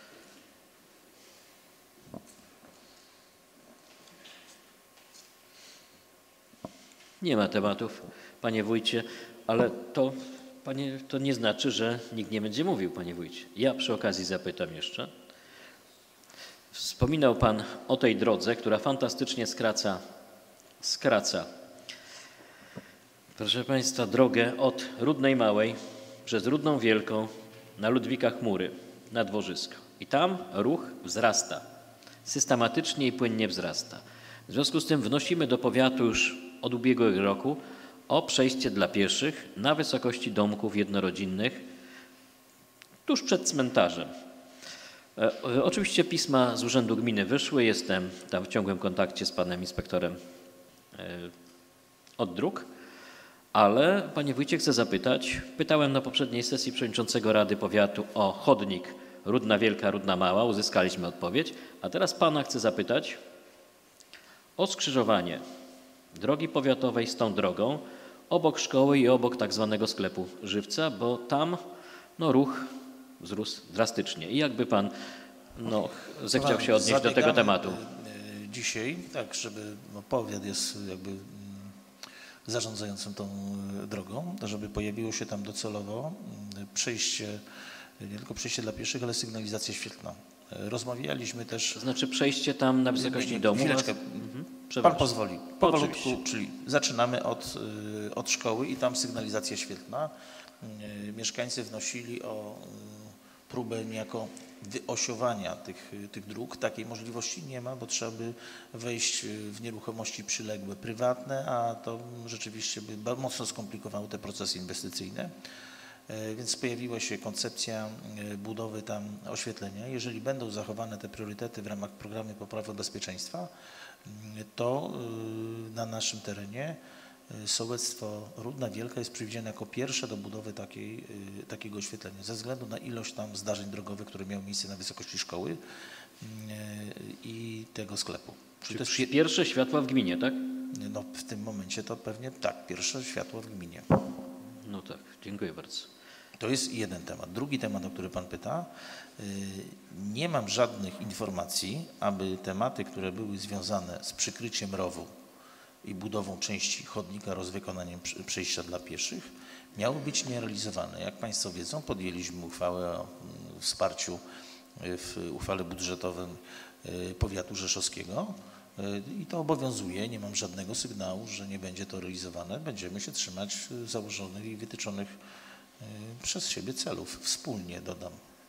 Nie ma tematów, panie wójcie, ale to nie znaczy, że nikt nie będzie mówił, panie wójcie. Ja przy okazji zapytam jeszcze. Wspominał pan o tej drodze, która fantastycznie skraca, proszę państwa, drogę od Rudnej Małej przez Rudną Wielką na Ludwika Chmury, na Dworzysko. I tam ruch wzrasta, systematycznie i płynnie wzrasta. W związku z tym wnosimy do powiatu już od ubiegłego roku o przejście dla pieszych na wysokości domków jednorodzinnych tuż przed cmentarzem. Oczywiście pisma z Urzędu Gminy wyszły, jestem tam w ciągłym kontakcie z panem inspektorem od dróg, ale panie wójcie, chcę zapytać, pytałem na poprzedniej sesji przewodniczącego Rady Powiatu o chodnik Rudna Wielka, Rudna Mała, uzyskaliśmy odpowiedź, a teraz pana chcę zapytać o skrzyżowanie drogi powiatowej z tą drogą obok szkoły i obok tak zwanego sklepu żywca, bo tam ruch wzrósł drastycznie. I jakby pan zechciał się odnieść do tego tematu. Dzisiaj, tak, żeby powiat jest jakby zarządzającym tą drogą, żeby pojawiło się tam docelowo przejście, nie tylko przejście dla pieszych, ale sygnalizacja świetlna. Rozmawialiśmy też... To znaczy przejście tam na wysokości domu? Chwileczkę. Pan pozwoli. Powolutku, czyli zaczynamy od szkoły i tam sygnalizacja świetlna. Mieszkańcy wnosili o próbę niejako wyosiowania tych dróg. Takiej możliwości nie ma, bo trzeba by wejść w nieruchomości przyległe, prywatne, a to rzeczywiście by mocno skomplikowało te procesy inwestycyjne. Więc pojawiła się koncepcja budowy tam oświetlenia. Jeżeli będą zachowane te priorytety w ramach programu poprawy bezpieczeństwa, to na naszym terenie sołectwo Rudna Wielka jest przewidziane jako pierwsze do budowy takiego oświetlenia ze względu na ilość tam zdarzeń drogowych, które miały miejsce na wysokości szkoły i tego sklepu. Czyli to jest pierwsze światła w gminie, tak? No w tym momencie to pewnie tak, pierwsze światło w gminie. No tak, dziękuję bardzo. To jest jeden temat. Drugi temat, o który Pan pyta, nie mam żadnych informacji, aby tematy, które były związane z przykryciem rowu i budową części chodnika oraz wykonaniem przejścia dla pieszych, miały być nierealizowane. Jak Państwo wiedzą, podjęliśmy uchwałę o wsparciu w uchwale budżetowym powiatu rzeszowskiego i to obowiązuje. Nie mam żadnego sygnału, że nie będzie to realizowane. Będziemy się trzymać założonych i wytyczonych przez siebie celów. Wspólnie dodam.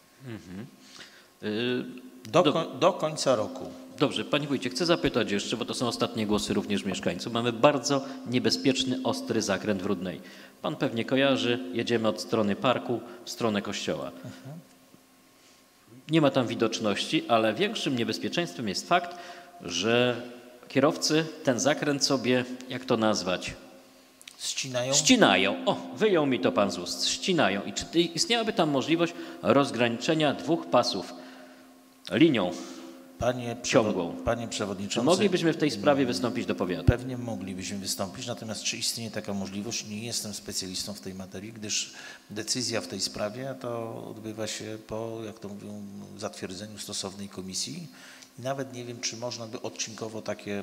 Do końca roku. Dobrze, Panie Wójcie, chcę zapytać jeszcze, bo to są ostatnie głosy również mieszkańców. Mamy bardzo niebezpieczny, ostry zakręt w Rudnej. Pan pewnie kojarzy, jedziemy od strony parku w stronę kościoła. Nie ma tam widoczności, ale większym niebezpieczeństwem jest fakt, że kierowcy ten zakręt sobie, jak to nazwać? Ścinają? Ścinają. O, wyjął mi to Pan z ust. Ścinają. I czy istniałaby tam możliwość rozgraniczenia 2 pasów linią ciągłą? Panie Przewodniczący. Moglibyśmy w tej sprawie wystąpić do powiatu? Pewnie moglibyśmy wystąpić, natomiast czy istnieje taka możliwość? Nie jestem specjalistą w tej materii, gdyż decyzja w tej sprawie to odbywa się po, jak to mówią, zatwierdzeniu stosownej komisji. I nawet nie wiem, czy można by odcinkowo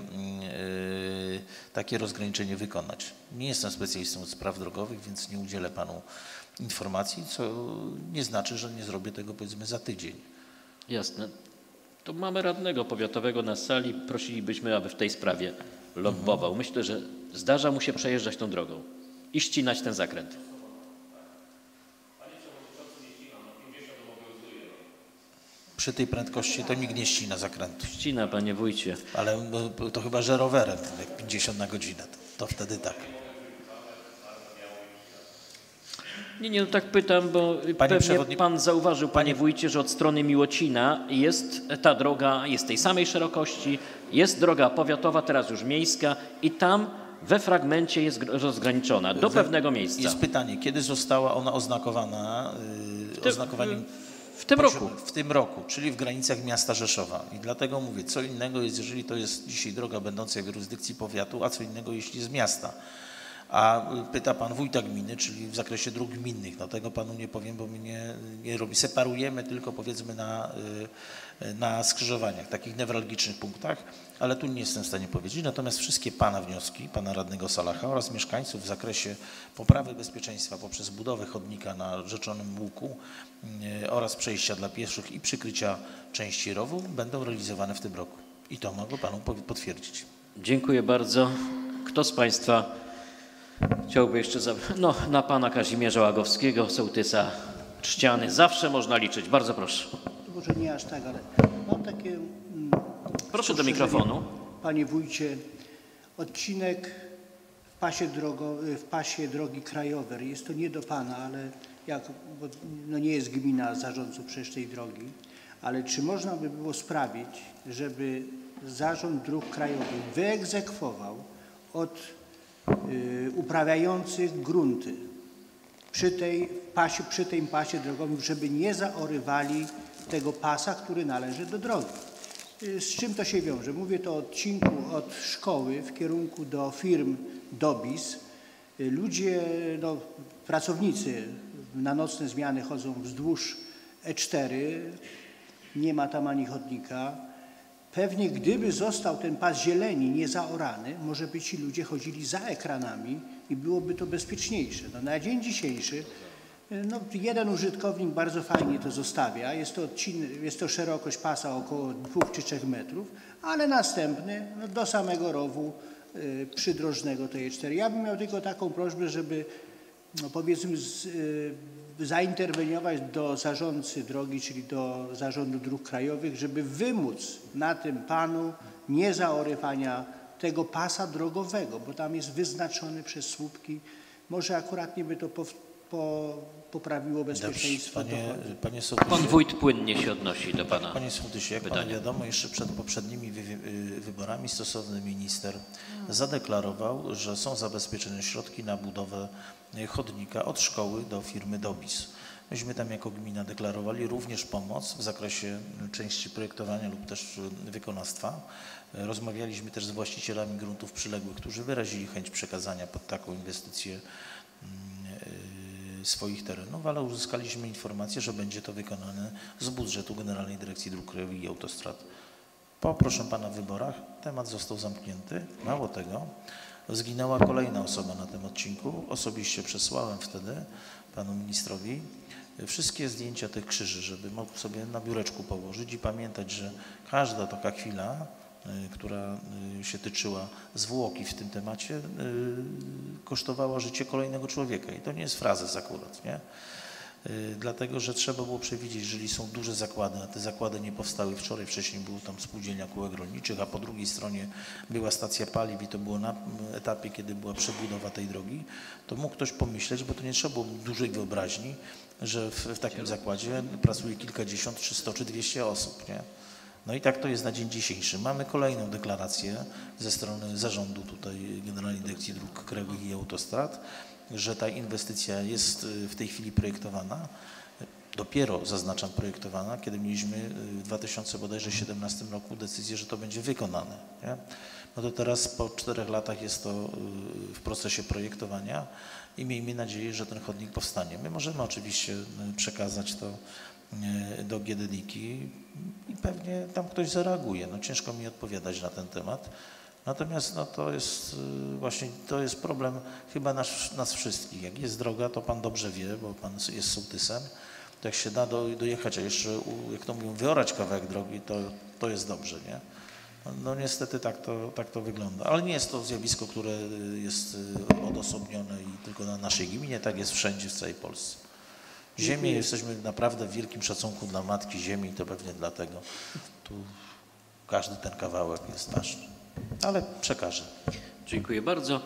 takie rozgraniczenie wykonać. Nie jestem specjalistą od spraw drogowych, więc nie udzielę Panu informacji, co nie znaczy, że nie zrobię tego, powiedzmy, za tydzień. Jasne. To mamy radnego powiatowego na sali. Prosilibyśmy, aby w tej sprawie lobbował. Myślę, że zdarza mu się przejeżdżać tą drogą i ścinać ten zakręt. Przy tej prędkości to nikt nie ścina zakrętu. Ścina, Panie Wójcie. Ale to chyba, że rowerem, jak 50 na godzinę, to wtedy tak. Nie, no tak pytam, bo pewnie Pan zauważył, Panie Wójcie, że od strony Miłocina jest ta droga, jest tej samej szerokości, jest droga powiatowa, teraz już miejska i tam we fragmencie jest rozgraniczona do pewnego miejsca. Jest pytanie, kiedy została ona oznakowana oznakowaniem w tym roku. W tym roku, czyli w granicach miasta Rzeszowa. I dlatego mówię, co innego jest, jeżeli to jest dzisiaj droga będąca w jurysdykcji powiatu, a co innego, jeśli jest miasta. A pyta Pan wójta gminy, czyli w zakresie dróg gminnych. No tego Panu nie powiem, bo my nie robi. Separujemy tylko, powiedzmy, na skrzyżowaniach, takich newralgicznych punktach, ale tu nie jestem w stanie powiedzieć. Natomiast wszystkie Pana wnioski, Pana radnego Salacha oraz mieszkańców w zakresie poprawy bezpieczeństwa poprzez budowę chodnika na rzeczonym łuku oraz przejścia dla pieszych i przykrycia części rowu będą realizowane w tym roku. I to mogę Panu potwierdzić. Dziękuję bardzo. Kto z Państwa chciałby jeszcze na Pana Kazimierza Łagowskiego, sołtysa Trzciany. Zawsze można liczyć. Bardzo proszę. Może nie aż tak, ale mam takie... Proszę do mikrofonu. Panie wójcie, odcinek w pasie drogi krajowej. Jest to nie do Pana, ale bo nie jest gmina zarządcą przecież tej drogi, ale czy można by było sprawić, żeby Zarząd Dróg Krajowych wyegzekwował od uprawiających grunty przy tym pasie drogowym, żeby nie zaorywali tego pasa, który należy do drogi. Z czym to się wiąże? Mówię to o odcinku od szkoły w kierunku do firm Dobis. Ludzie, pracownicy na nocne zmiany chodzą wzdłuż E4, nie ma tam ani chodnika. Pewnie gdyby został ten pas zieleni niezaorany, może by ci ludzie chodzili za ekranami i byłoby to bezpieczniejsze. Na dzień dzisiejszy jeden użytkownik bardzo fajnie to zostawia. Jest to szerokość pasa około 2 czy 3 metrów, ale następny do samego rowu przydrożnego tej E4. Ja bym miał tylko taką prośbę, żeby no powiedzmy, zainterweniować do zarządcy drogi, czyli do Zarządu Dróg Krajowych, żeby wymóc na tym panu niezaorywania tego pasa drogowego, bo tam jest wyznaczony przez słupki. Może akuratnie by to poprawiło bezpieczeństwo. Panie sołtysie, Pan wójt płynnie się odnosi do pana. Panie sołtysie, jak panu wiadomo, jeszcze przed poprzednimi wyborami stosowny minister zadeklarował, że są zabezpieczone środki na budowę chodnika od szkoły do firmy Dobis. Myśmy tam jako gmina deklarowali również pomoc w zakresie części projektowania lub też wykonawstwa. Rozmawialiśmy też z właścicielami gruntów przyległych, którzy wyrazili chęć przekazania pod taką inwestycję swoich terenów, ale uzyskaliśmy informację, że będzie to wykonane z budżetu Generalnej Dyrekcji Dróg Krajowych i Autostrad. Po, proszę pana, wyborach temat został zamknięty. Mało tego, zginęła kolejna osoba na tym odcinku. Osobiście przesłałem wtedy panu ministrowi wszystkie zdjęcia tych krzyży, żeby mógł sobie na biureczku położyć i pamiętać, że każda taka chwila, która się tyczyła zwłoki w tym temacie, kosztowała życie kolejnego człowieka. I to nie jest frazes akurat, nie? Dlatego, że trzeba było przewidzieć, jeżeli są duże zakłady, a te zakłady nie powstały wczoraj, wcześniej było tam spółdzielnia kółek rolniczych, a po drugiej stronie była stacja paliw i to było na etapie, kiedy była przebudowa tej drogi, to mógł ktoś pomyśleć, bo to nie trzeba było dużej wyobraźni, że w takim zakładzie pracuje kilkadziesiąt, czy 100, czy 200 osób, nie? No i tak to jest na dzień dzisiejszy. Mamy kolejną deklarację ze strony zarządu tutaj Generalnej Dyrekcji Dróg Krajowych i Autostrad, że ta inwestycja jest w tej chwili projektowana. Dopiero, zaznaczam, projektowana, kiedy mieliśmy w 2017 roku decyzję, że to będzie wykonane. Nie? No to teraz po 4 latach jest to w procesie projektowania i miejmy nadzieję, że ten chodnik powstanie. My możemy oczywiście przekazać to do GDDiK-i i pewnie tam ktoś zareaguje. No ciężko mi odpowiadać na ten temat. Natomiast no, to jest właśnie problem chyba nas wszystkich. Jak jest droga, to pan dobrze wie, bo pan jest sołtysem, to jak się da dojechać, a jeszcze, jak to mówią, wyorać kawałek drogi, to jest dobrze, nie? No niestety tak to wygląda. Ale nie jest to zjawisko, które jest odosobnione i tylko na naszej gminie, tak jest wszędzie w całej Polsce. Ziemię, jesteśmy naprawdę w wielkim szacunku dla Matki Ziemi i to pewnie dlatego tu każdy ten kawałek jest ważny. Ale przekażę. Dziękuję bardzo.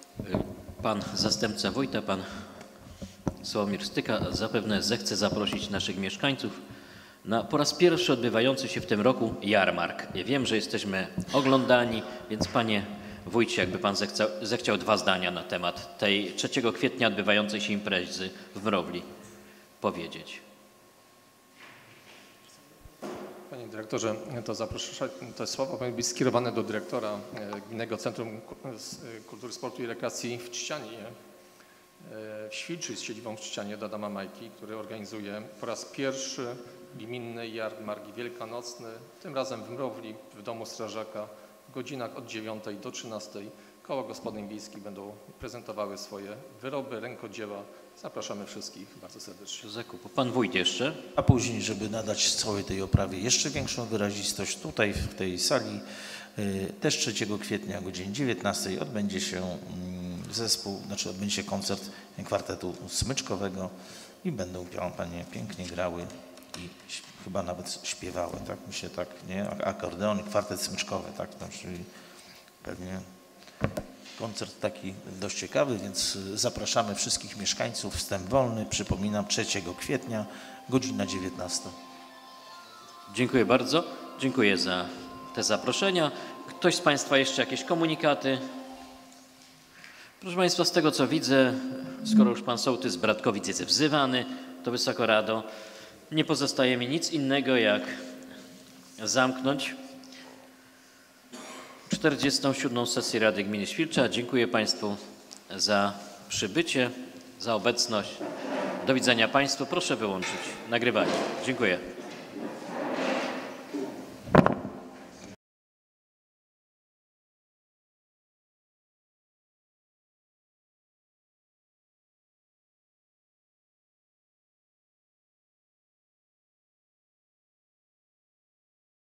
Pan zastępca wójta, pan Sławomir Styka, zapewne zechce zaprosić naszych mieszkańców na po raz pierwszy odbywający się w tym roku jarmark. Ja wiem, że jesteśmy oglądani, więc panie wójcie, jakby pan zechciał 2 zdania na temat tej 3 kwietnia odbywającej się imprezy w Mrowli powiedzieć. Panie dyrektorze, to słowa powinny być skierowane do dyrektora Gminnego Centrum Kultury, Sportu i Rekreacji w Trzcianie, w Świlczy z siedzibą w Trzcianie, do Adama Majki, który organizuje po raz pierwszy gminny jarmark wielkanocny, tym razem w Mrowli, w Domu Strażaka, w godzinach od 9 do 13. Koła gospodyń wiejskich będą prezentowały swoje wyroby, rękodzieła. Zapraszamy wszystkich bardzo serdecznie. Zakupu. Pan wójt jeszcze. A później, żeby nadać całej tej oprawie jeszcze większą wyrazistość, tutaj w tej sali też 3 kwietnia o godzinie 19 odbędzie się odbędzie się koncert kwartetu smyczkowego i będą panie pięknie grały i chyba nawet śpiewały, tak? Myślę, tak, nie? Akordeon, kwartet smyczkowy, tak? Czyli pewnie koncert taki dość ciekawy, więc zapraszamy wszystkich mieszkańców. Wstęp wolny, przypominam, 3 kwietnia, godzina 19. Dziękuję bardzo. Dziękuję za te zaproszenia. Ktoś z państwa jeszcze jakieś komunikaty? Proszę państwa, z tego co widzę, skoro już pan sołtys Bratkowic jest wzywany do Wysoka Rado, nie pozostaje mi nic innego jak zamknąć 47. sesję Rady Gminy Świlcza. Dziękuję państwu za przybycie, za obecność. Do widzenia państwu. Proszę wyłączyć nagrywanie. Dziękuję.